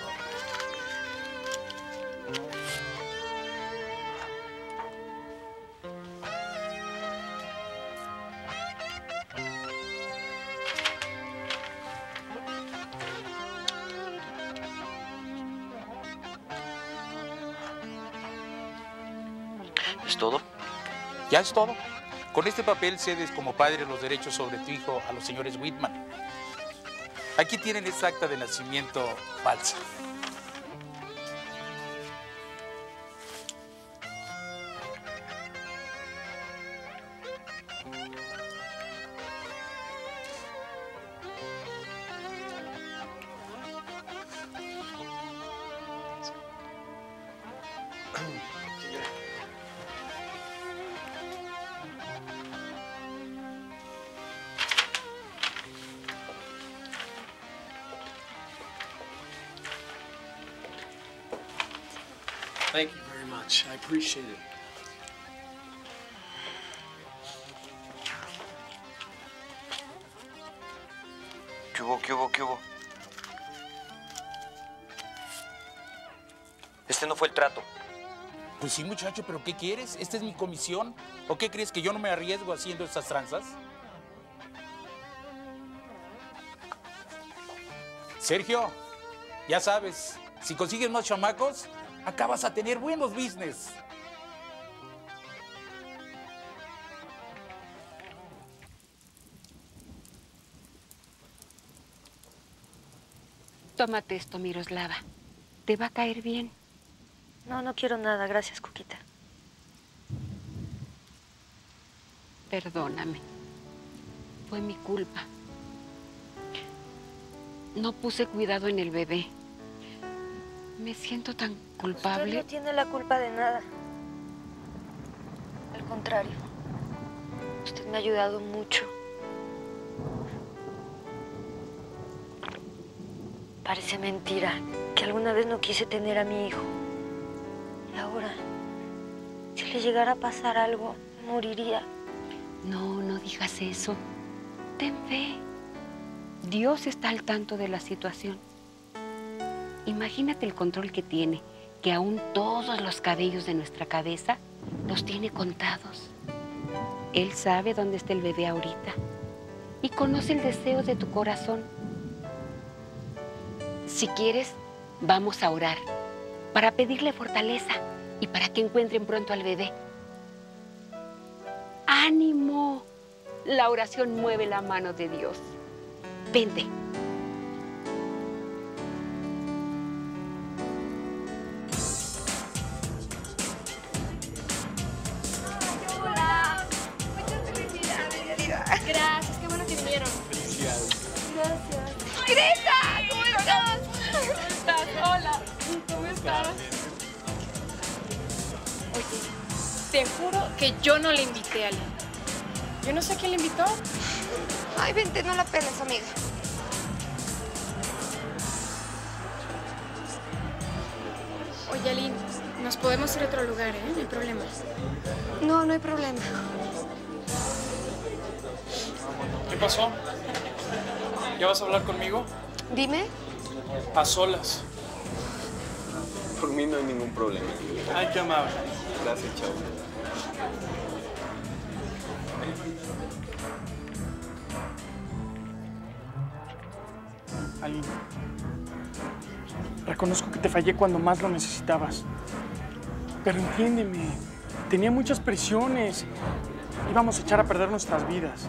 ¿Es todo? Ya es todo. Con este papel cedes como padre los derechos sobre tu hijo a los señores Whitman. Aquí tienen esta acta de nacimiento falsa. Thank you very much. I appreciate it. ¿Qué hubo? ¿Qué hubo? ¿Qué hubo? Este no fue el trato. Pues sí, muchacho, pero ¿qué quieres? ¿Esta es mi comisión? ¿O qué crees, que yo no me arriesgo haciendo estas tranzas? Sergio, ya sabes, si consigues más chamacos, acabas a tener buenos business. Tómate esto, Miroslava. Te va a caer bien. No, no quiero nada. Gracias, Cuquita. Perdóname. Fue mi culpa. No puse cuidado en el bebé. Me siento tan culpable. Usted no tiene la culpa de nada. Al contrario, usted me ha ayudado mucho. Parece mentira que alguna vez no quise tener a mi hijo. Y ahora, si le llegara a pasar algo, moriría. No, no digas eso. Ten fe. Dios está al tanto de la situación. Imagínate el control que tiene, que aún todos los cabellos de nuestra cabeza los tiene contados. Él sabe dónde está el bebé ahorita y conoce el deseo de tu corazón. Si quieres, vamos a orar para pedirle fortaleza y para que encuentren pronto al bebé. ¡Ánimo! La oración mueve la mano de Dios. Vente. Hola. Muchas felicidades. Gracias, qué bueno que vinieron. Felicidades. Gracias. ¡Greta! ¿Cómo estás? ¿Cómo estás? Hola. ¿Cómo estás? Oye, te juro que yo no le invité a Aline. Yo no sé quién le invitó. Ay, vente, no la peles, amiga. Oye, Aline, nos podemos ir a otro lugar, ¿eh? No hay problema. No, no hay problema. ¿Qué pasó? ¿Ya vas a hablar conmigo? Dime. A solas. Por mí no hay ningún problema. Ay, qué amable. Gracias, chao. Aline, reconozco que te fallé cuando más lo necesitabas. Pero entiéndeme, tenía muchas presiones. Íbamos a echar a perder nuestras vidas.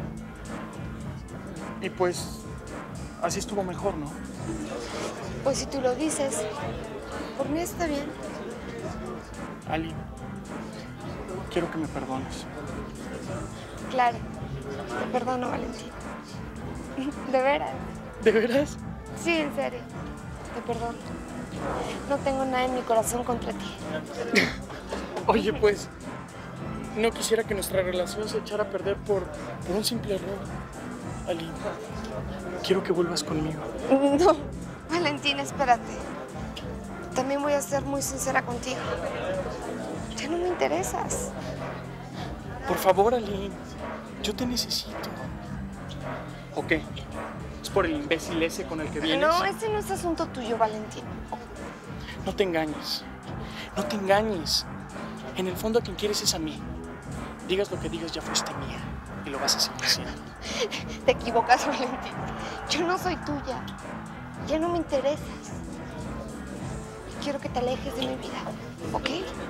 Y pues, así estuvo mejor, ¿no? Pues si tú lo dices, por mí está bien. Aline, quiero que me perdones. Claro. Te perdono, Valentín. ¿De veras? ¿De veras? Sí, en serio. Te perdono. No tengo nada en mi corazón contra ti. Oye, pues, no quisiera que nuestra relación se echara a perder por un simple error. Aline, quiero que vuelvas conmigo. No, Valentín, espérate. También voy a ser muy sincera contigo. Ya no me interesas. Por favor, Aline, yo te necesito. ¿O qué? ¿Es por el imbécil ese con el que vienes? No, ese no es asunto tuyo, Valentín. No te engañes. No te engañes. En el fondo a quien quieres es a mí. Digas lo que digas, ya fuiste mía. Y lo vas a seguir haciendo. Te equivocas, Valentín. Yo no soy tuya. Ya no me interesas. Quiero que te alejes de mi vida, ¿ok?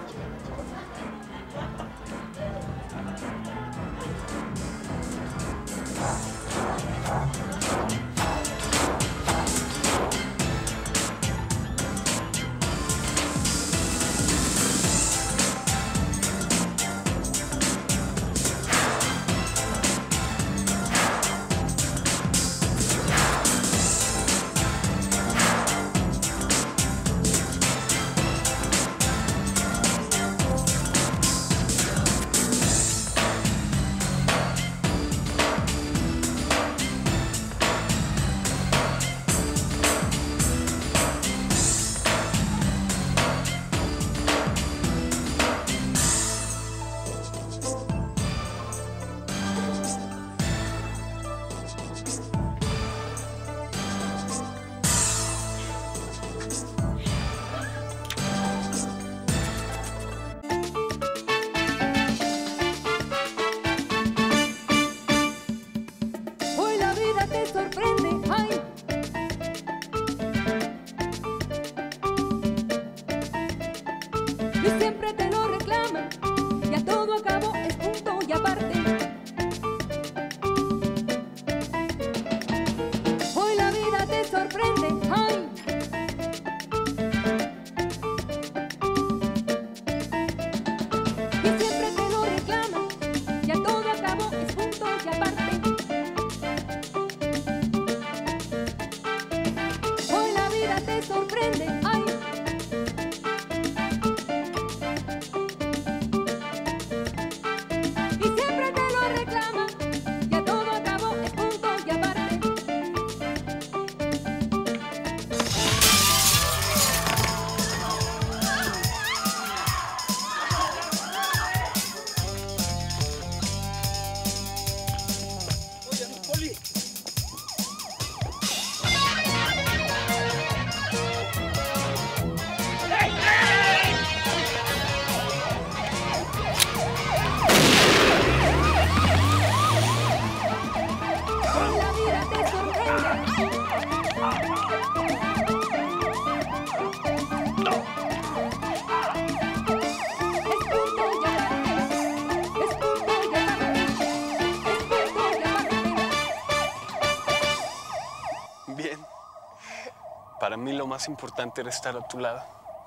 Para mí lo más importante era estar a tu lado.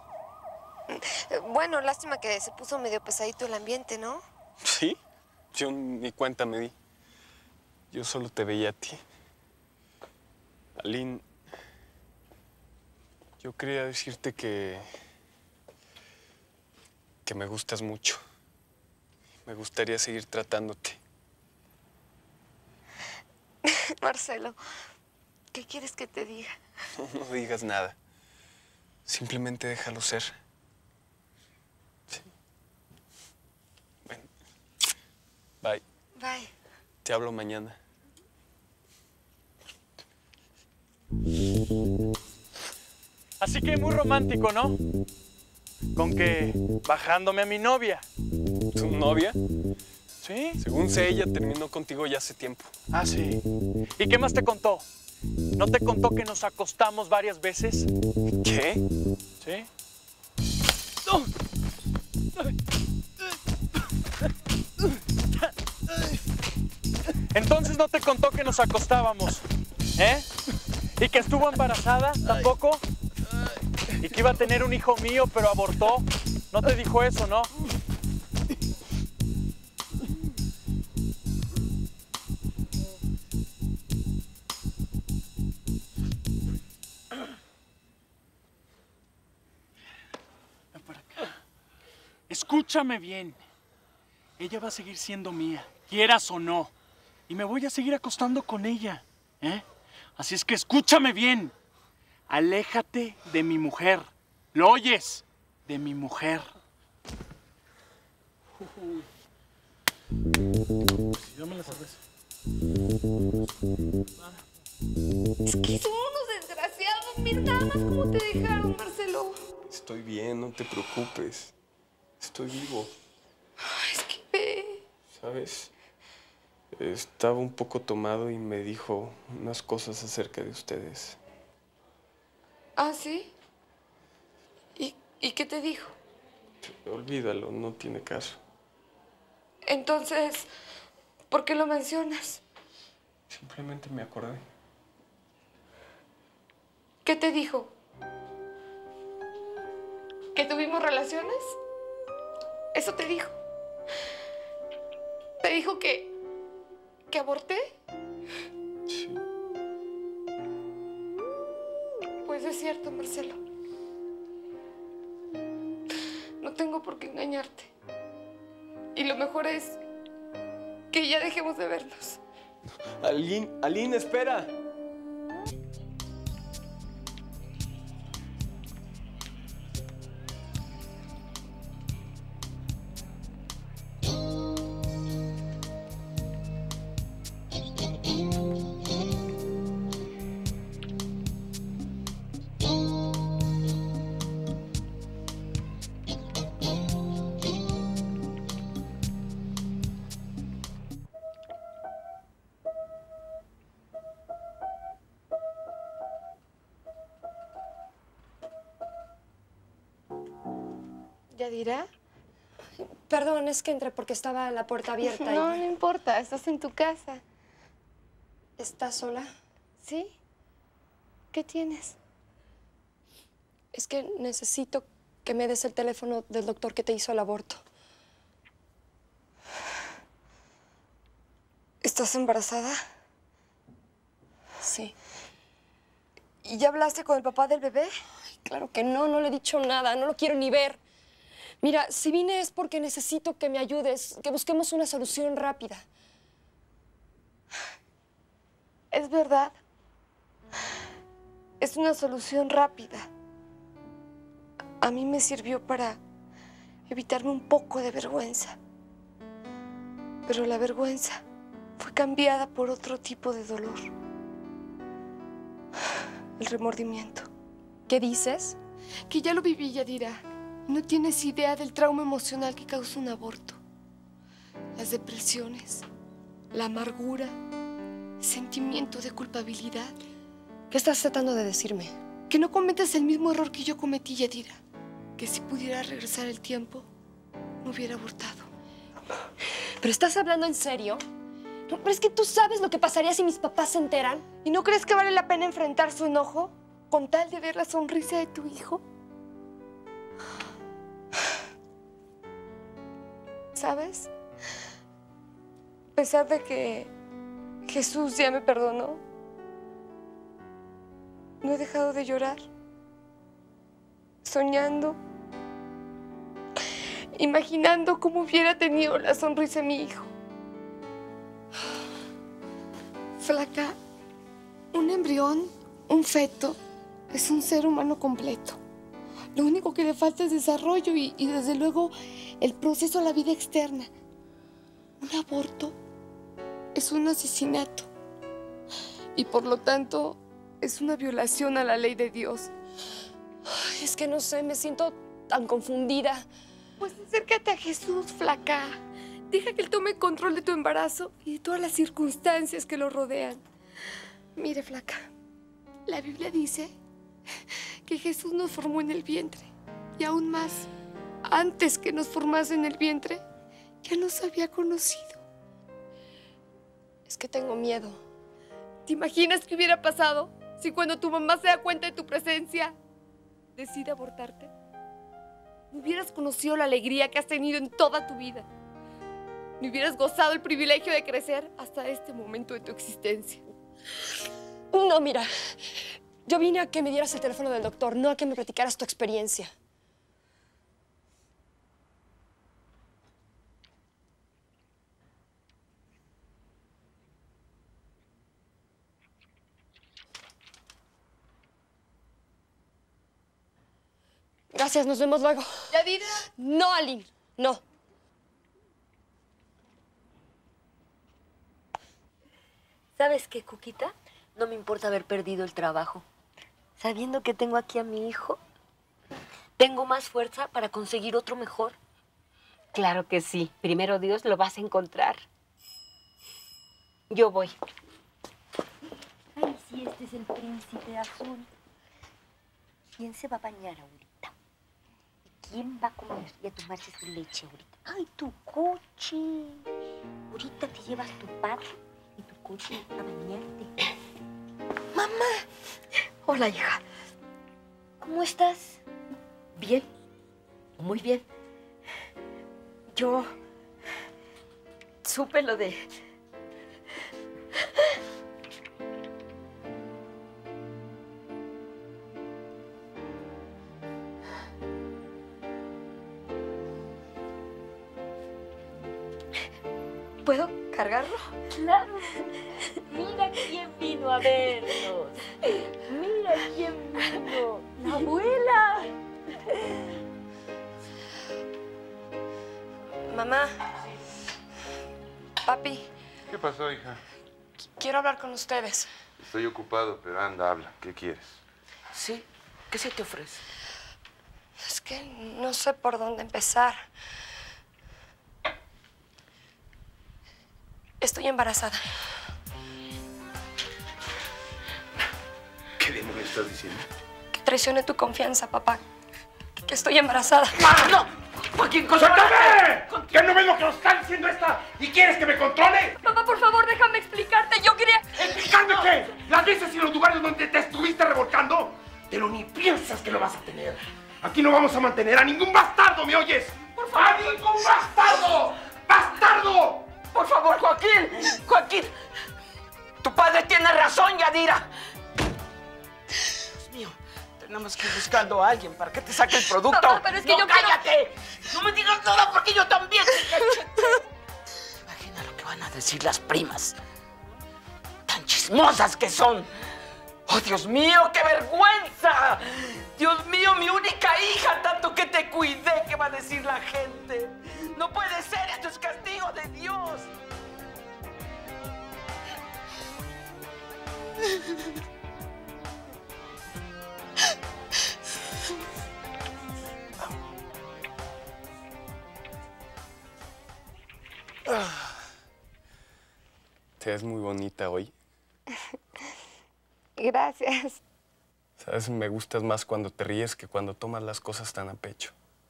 Bueno, lástima que se puso medio pesadito el ambiente, ¿no? ¿Sí? Yo ni cuenta me di. Yo solo te veía a ti. Aline, yo quería decirte que me gustas mucho. Me gustaría seguir tratándote. Marcelo, ¿qué quieres que te diga? No digas nada. Simplemente déjalo ser. Sí. Bueno. Bye. Bye. Te hablo mañana. Así que muy romántico, ¿no? Con que bajándome a mi novia. ¿Tu novia? Sí. Según sé, ella terminó contigo ya hace tiempo. Ah, sí. ¿Y qué más te contó? ¿No te contó que nos acostamos varias veces? ¿Qué? ¿Sí? Entonces no te contó que nos acostábamos, ¿eh? ¿Y que estuvo embarazada tampoco? ¿Y que iba a tener un hijo mío pero abortó? ¿No te dijo eso, no? escúchame bien. Ella va a seguir siendo mía, quieras o no. Y me voy a seguir acostando con ella, ¿eh? Así es que escúchame bien. Aléjate de mi mujer. ¿Lo oyes? De mi mujer. Sí, dame la cerveza. Es que son unos desgraciados. Mira nada más cómo te dejaron, Marcelo. Estoy bien, no te preocupes. Estoy vivo. Ay, es que ve. ¿Sabes? Estaba un poco tomado y me dijo unas cosas acerca de ustedes. ¿Ah, sí? ¿Y qué te dijo? Olvídalo, no tiene caso. Entonces, ¿por qué lo mencionas? Simplemente me acordé. ¿Qué te dijo? ¿Que tuvimos relaciones? ¿Eso te dijo? ¿Te dijo que aborté? Sí. Pues es cierto, Marcelo. No tengo por qué engañarte. Y lo mejor es que ya dejemos de vernos. Aline, espera. ¿Yadira? Perdón, es que entré porque estaba la puerta abierta. No, no importa, estás en tu casa. ¿Estás sola? ¿Sí? ¿Qué tienes? Es que necesito que me des el teléfono del doctor que te hizo el aborto. ¿Estás embarazada? Sí. ¿Y ya hablaste con el papá del bebé? Ay, claro que no, no le he dicho nada, no lo quiero ni ver. Mira, si vine es porque necesito que me ayudes, que busquemos una solución rápida. Es verdad. Es una solución rápida. A mí me sirvió para evitarme un poco de vergüenza. Pero la vergüenza fue cambiada por otro tipo de dolor. El remordimiento. ¿Qué dices? Que ya lo viví, Yadira. No tienes idea del trauma emocional que causa un aborto. Las depresiones, la amargura, el sentimiento de culpabilidad. ¿Qué estás tratando de decirme? Que no cometas el mismo error que yo cometí, Yadira. Que si pudiera regresar el tiempo, no hubiera abortado. ¿Pero estás hablando en serio? No, pero es que tú sabes lo que pasaría si mis papás se enteran. ¿Y no crees que vale la pena enfrentar su enojo con tal de ver la sonrisa de tu hijo? ¿Sabes? A pesar de que Jesús ya me perdonó, no he dejado de llorar, soñando, imaginando cómo hubiera tenido la sonrisa de mi hijo. Flaca, un embrión, un feto, es un ser humano completo. Lo único que le falta es desarrollo y desde luego, el proceso a la vida externa. Un aborto es un asesinato y por lo tanto es una violación a la ley de Dios. Ay, es que no sé, me siento tan confundida. Pues acércate a Jesús, flaca. Deja que Él tome control de tu embarazo y de todas las circunstancias que lo rodean. Mire, flaca, la Biblia dice que Jesús nos formó en el vientre y aún más, antes que nos formase en el vientre, ya nos había conocido. Es que tengo miedo. ¿Te imaginas qué hubiera pasado si cuando tu mamá se da cuenta de tu presencia, decide abortarte? No hubieras conocido la alegría que has tenido en toda tu vida. No hubieras gozado el privilegio de crecer hasta este momento de tu existencia. No, mira, yo vine a que me dieras el teléfono del doctor, no a que me platicaras tu experiencia. Gracias, nos vemos luego. ¿Yadira? No, Aline, no. ¿Sabes qué, Cuquita? No me importa haber perdido el trabajo. Sabiendo que tengo aquí a mi hijo, tengo más fuerza para conseguir otro mejor. Claro que sí. Primero Dios, lo vas a encontrar. Yo voy. Ay, sí, este es el príncipe azul. ¿Quién se va a bañar ahorita? ¿Y quién va a comer y a tomarse su leche ahorita? ¡Ay, tu coche! Ahorita te llevas tu padre y tu coche a bañarte. ¡Mamá! Hola, hija. ¿Cómo estás? Bien. Muy bien. Yo supe lo de... ¿Puedo cargarlo? Claro. Mira quién vino a vernos. Mira quién vino. La abuela. Mamá. Papi, ¿Qué pasó, hija? quiero hablar con ustedes. Estoy ocupado, pero anda, habla. ¿Qué quieres? Sí. ¿Qué se te ofrece? Es que no sé por dónde empezar. Estoy embarazada. ¿Qué demonios estás diciendo? Que traicioné tu confianza, papá. Que estoy embarazada. ¡No! ¡Joaquín, ¡suéltame! ¿Que no ves lo que nos está diciendo esta? ¿Y quieres que me controle? Papá, por favor, déjame explicarte. Yo quería... ¿Explicarme qué? ¿Las veces y los lugares donde te estuviste revolcando? Pero ni piensas que lo vas a tener. Aquí no vamos a mantener a ningún bastardo, ¿me oyes? ¡Por favor! ¡A ningún bastardo! ¡Bastardo! Por favor, Joaquín. Joaquín. Tu padre tiene razón, Yadira. Dios mío. Tenemos que ir buscando a alguien para que te saque el producto. Papá, pero es que ¡No, yo cállate! ¡No me digas nada porque yo también te cacheteo! Imagina lo que van a decir las primas. Tan chismosas que son. ¡Oh, Dios mío, qué vergüenza! Dios mío, mi única hija, tanto que te cuidé, ¿qué va a decir la gente? ¡No puede ser! ¡Esto es castigo de Dios! Te ves muy bonita hoy. Gracias. Sabes, me gustas más cuando te ríes que cuando tomas las cosas tan a pecho.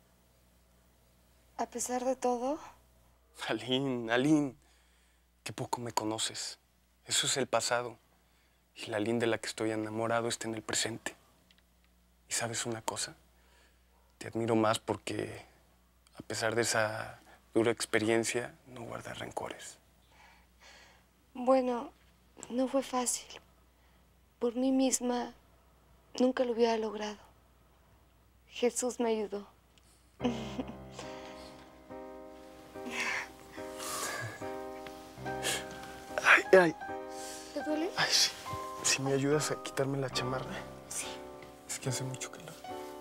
A pesar de todo, Aline, qué poco me conoces. Eso es el pasado. Y la Aline de la que estoy enamorado está en el presente. ¿Y sabes una cosa? Te admiro más porque, a pesar de esa dura experiencia, no guardas rencores. bueno, no fue fácil. Por mí misma, nunca lo hubiera logrado. Jesús me ayudó. Ay. ¿Te duele? Ay, sí. Si me ayudas a quitarme la chamarra. Sí. Es que hace mucho calor.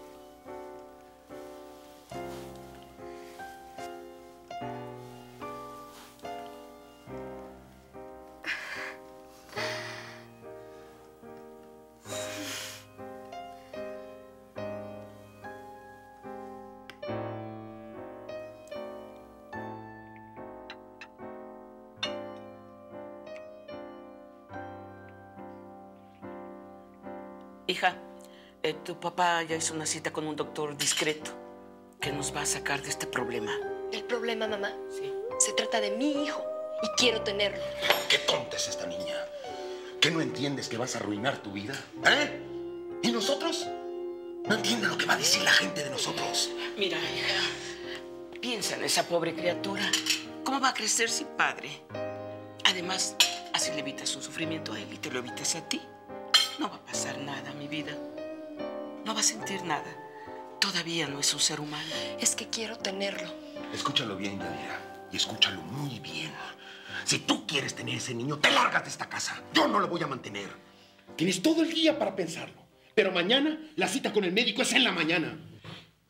Hija, tu papá ya hizo una cita con un doctor discreto que nos va a sacar de este problema. ¿El problema, mamá? Sí. Se trata de mi hijo y quiero tenerlo. ¡Qué tonta es esta niña! ¿Qué no entiendes que vas a arruinar tu vida? ¿Eh? ¿Y nosotros? No entiende lo que va a decir la gente de nosotros. Mira, hija, piensa en esa pobre criatura. ¿Cómo va a crecer sin padre? Además, así le evitas un sufrimiento a él y te lo evitas a ti. No va a pasar nada, mi vida. No va a sentir nada. Todavía no es un ser humano. Es que quiero tenerlo. Escúchalo bien, Yadira, y escúchalo muy bien. Si tú quieres tener ese niño, te largas de esta casa. Yo no lo voy a mantener. Tienes todo el día para pensarlo. Pero mañana la cita con el médico es en la mañana.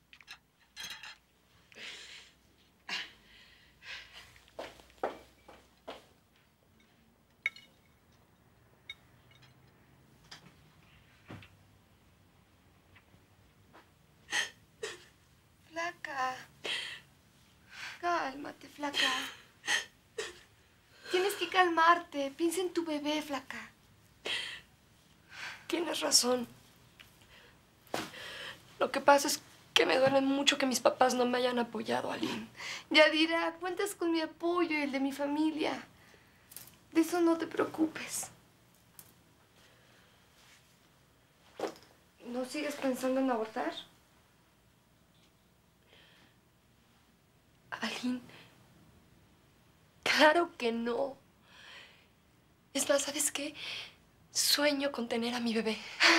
preocuparte. Piensa en tu bebé, flaca. Tienes razón. Lo que pasa es que me duele mucho que mis papás no me hayan apoyado, Aline. Yadira, cuentas con mi apoyo y el de mi familia. De eso no te preocupes. ¿No sigues pensando en abortar? Aline, claro que no. Es más, ¿sabes qué? Sueño con tener a mi bebé.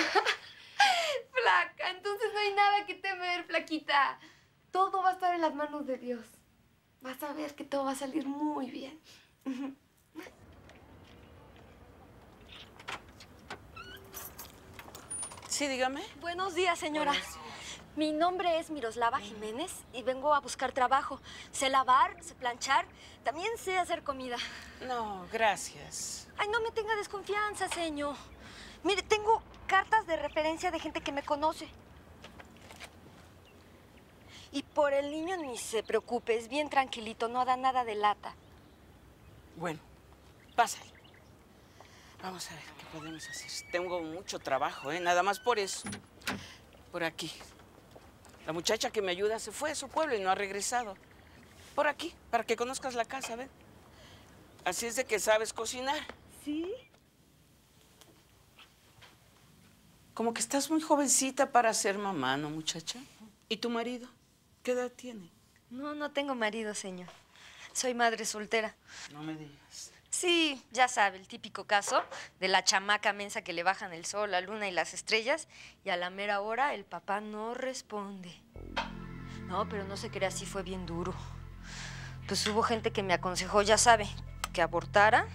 Flaca, entonces no hay nada que temer, flaquita. Todo va a estar en las manos de Dios. Vas a ver que todo va a salir muy bien. Sí, dígame. Buenos días, señora. Mi nombre es Miroslava Jiménez y vengo a buscar trabajo. Sé lavar, sé planchar, también sé hacer comida. No, gracias. Ay, no me tenga desconfianza, señor. Mire, tengo cartas de referencia de gente que me conoce. Y por el niño ni se preocupe, es bien tranquilito, no da nada de lata. Bueno, pásale. Vamos a ver qué podemos hacer. Tengo mucho trabajo, ¿eh? Nada más por eso. Por aquí. La muchacha que me ayuda se fue a su pueblo y no ha regresado. Por aquí, para que conozcas la casa, ¿ven? Así es de que sabes cocinar. ¿Sí? Como que estás muy jovencita para ser mamá, ¿no, muchacha? ¿Y tu marido? ¿Qué edad tiene? No tengo marido, señor. Soy madre soltera. No me digas. Sí, ya sabe, el típico caso de la chamaca mensa que le bajan el sol, la luna y las estrellas y a la mera hora el papá no responde. No, pero no se crea, así fue bien duro. Pues hubo gente que me aconsejó, ya sabe, que abortara.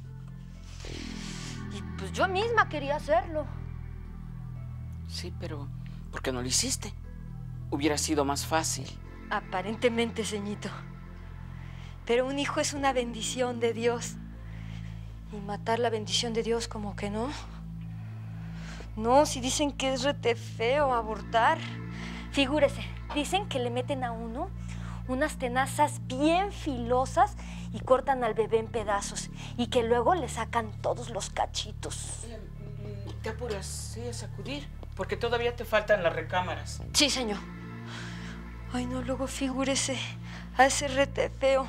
Y pues yo misma quería hacerlo. Sí, pero ¿por qué no lo hiciste? Hubiera sido más fácil. Aparentemente, ceñito. Pero un hijo es una bendición de Dios. Y matar la bendición de Dios como que no. No, si dicen que es rete feo abortar. Figúrese, dicen que le meten a uno unas tenazas bien filosas y cortan al bebé en pedazos. Y que luego le sacan todos los cachitos. ¿Te apuras, sí, a sacudir? Porque todavía te faltan las recámaras. Sí, señor. Ay, no, luego figúrese a ese rete feo.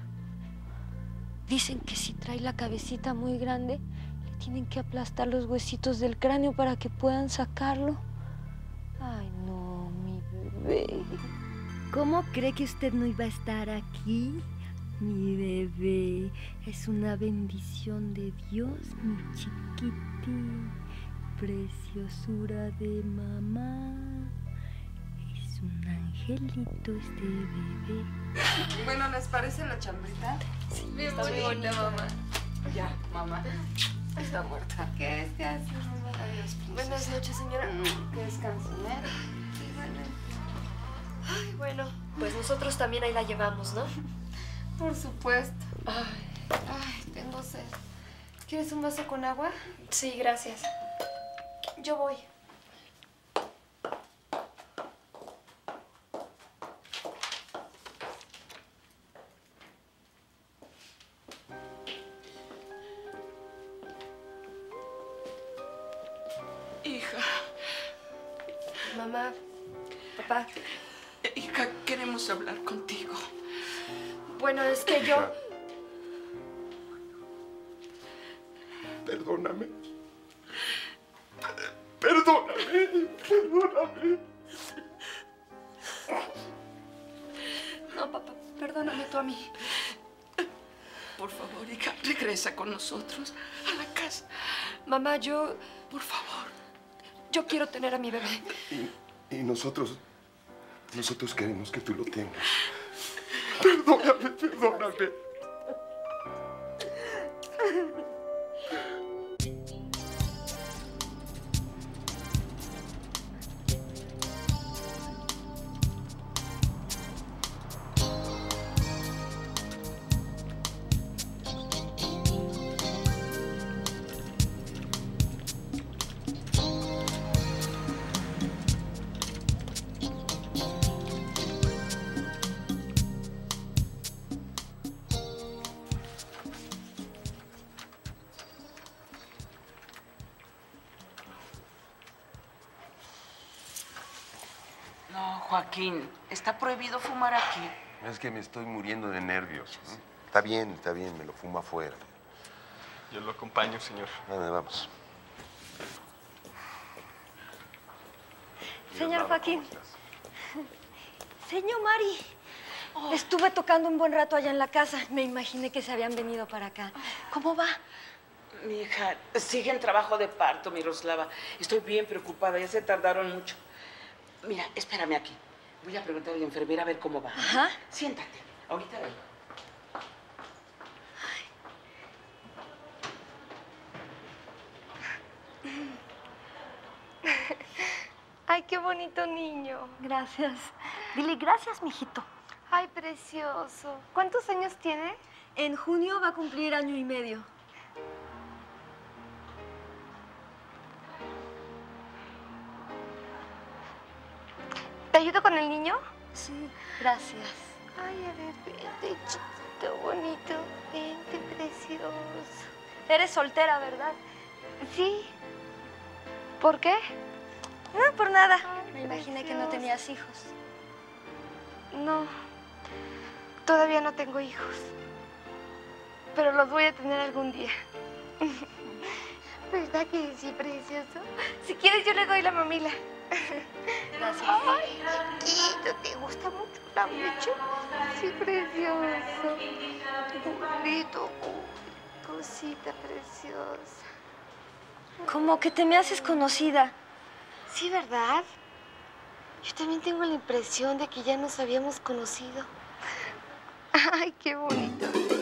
Dicen que si trae la cabecita muy grande, le tienen que aplastar los huesitos del cráneo para que puedan sacarlo. Ay, no, mi bebé. ¿Cómo cree que usted no iba a estar aquí? Mi bebé es una bendición de Dios, mi chiquitín. Preciosura de mamá. Es un angelito este bebé. Bueno, ¿les parece la chambrita? Sí, bien está muy bonita, mamá. Ya, mamá. Está muerta. ¿Qué descanses, mamá? Adiós, buenas noches, señora. Que descansen, ¿eh? Ay, bueno, pues nosotros también ahí la llevamos, ¿no? Por supuesto. Ay, tengo sed. ¿Quieres un vaso con agua? Sí, gracias. Yo voy. Hija. Mamá, papá. Hija, queremos hablar contigo. Bueno, es que yo... Perdóname. Perdóname. Perdóname. No, papá, perdóname tú a mí. Por favor, hija, regresa con nosotros a la casa. Mamá, yo... Por favor. Yo quiero tener a mi bebé. Y nosotros queremos que tú lo tengas. Perdóname, perdóname. Joaquín, está prohibido fumar aquí. Es que me estoy muriendo de nervios. Está bien, me lo fumo afuera. Yo lo acompaño, señor. Vamos. Señor Joaquín. Señor Mari. Estuve tocando un buen rato allá en la casa. Me imaginé que se habían venido para acá. ¿Cómo va? Mi hija, sigue en trabajo de parto, Miroslava. Estoy bien preocupada, ya se tardaron mucho. Mira, espérame aquí. Voy a preguntarle a la enfermera a ver cómo va. Ajá. Siéntate, ahorita vengo. Ay, qué bonito niño. Gracias. Dile gracias, mijito. Ay, precioso. ¿Cuántos años tiene? En junio va a cumplir 1 año y medio. ¿Te ayudo con el niño? Sí, gracias. Ay, a ver, vente, chiquito, bonito. Vente, precioso. Eres soltera, ¿verdad? Sí. ¿Por qué? No, por nada. Ay, me imaginé que no precioso. tenías hijos. No, todavía no tengo hijos. Pero los voy a tener algún día. ¿Verdad que sí, precioso? Si quieres, yo le doy la mamila. Gracias. Ay, chiquito, ¿te gusta mucho la mucho? Sí, precioso. Bonito, cosita preciosa. Como que te me haces conocida. Sí, ¿verdad? Yo también tengo la impresión de que ya nos habíamos conocido. Ay, qué bonito.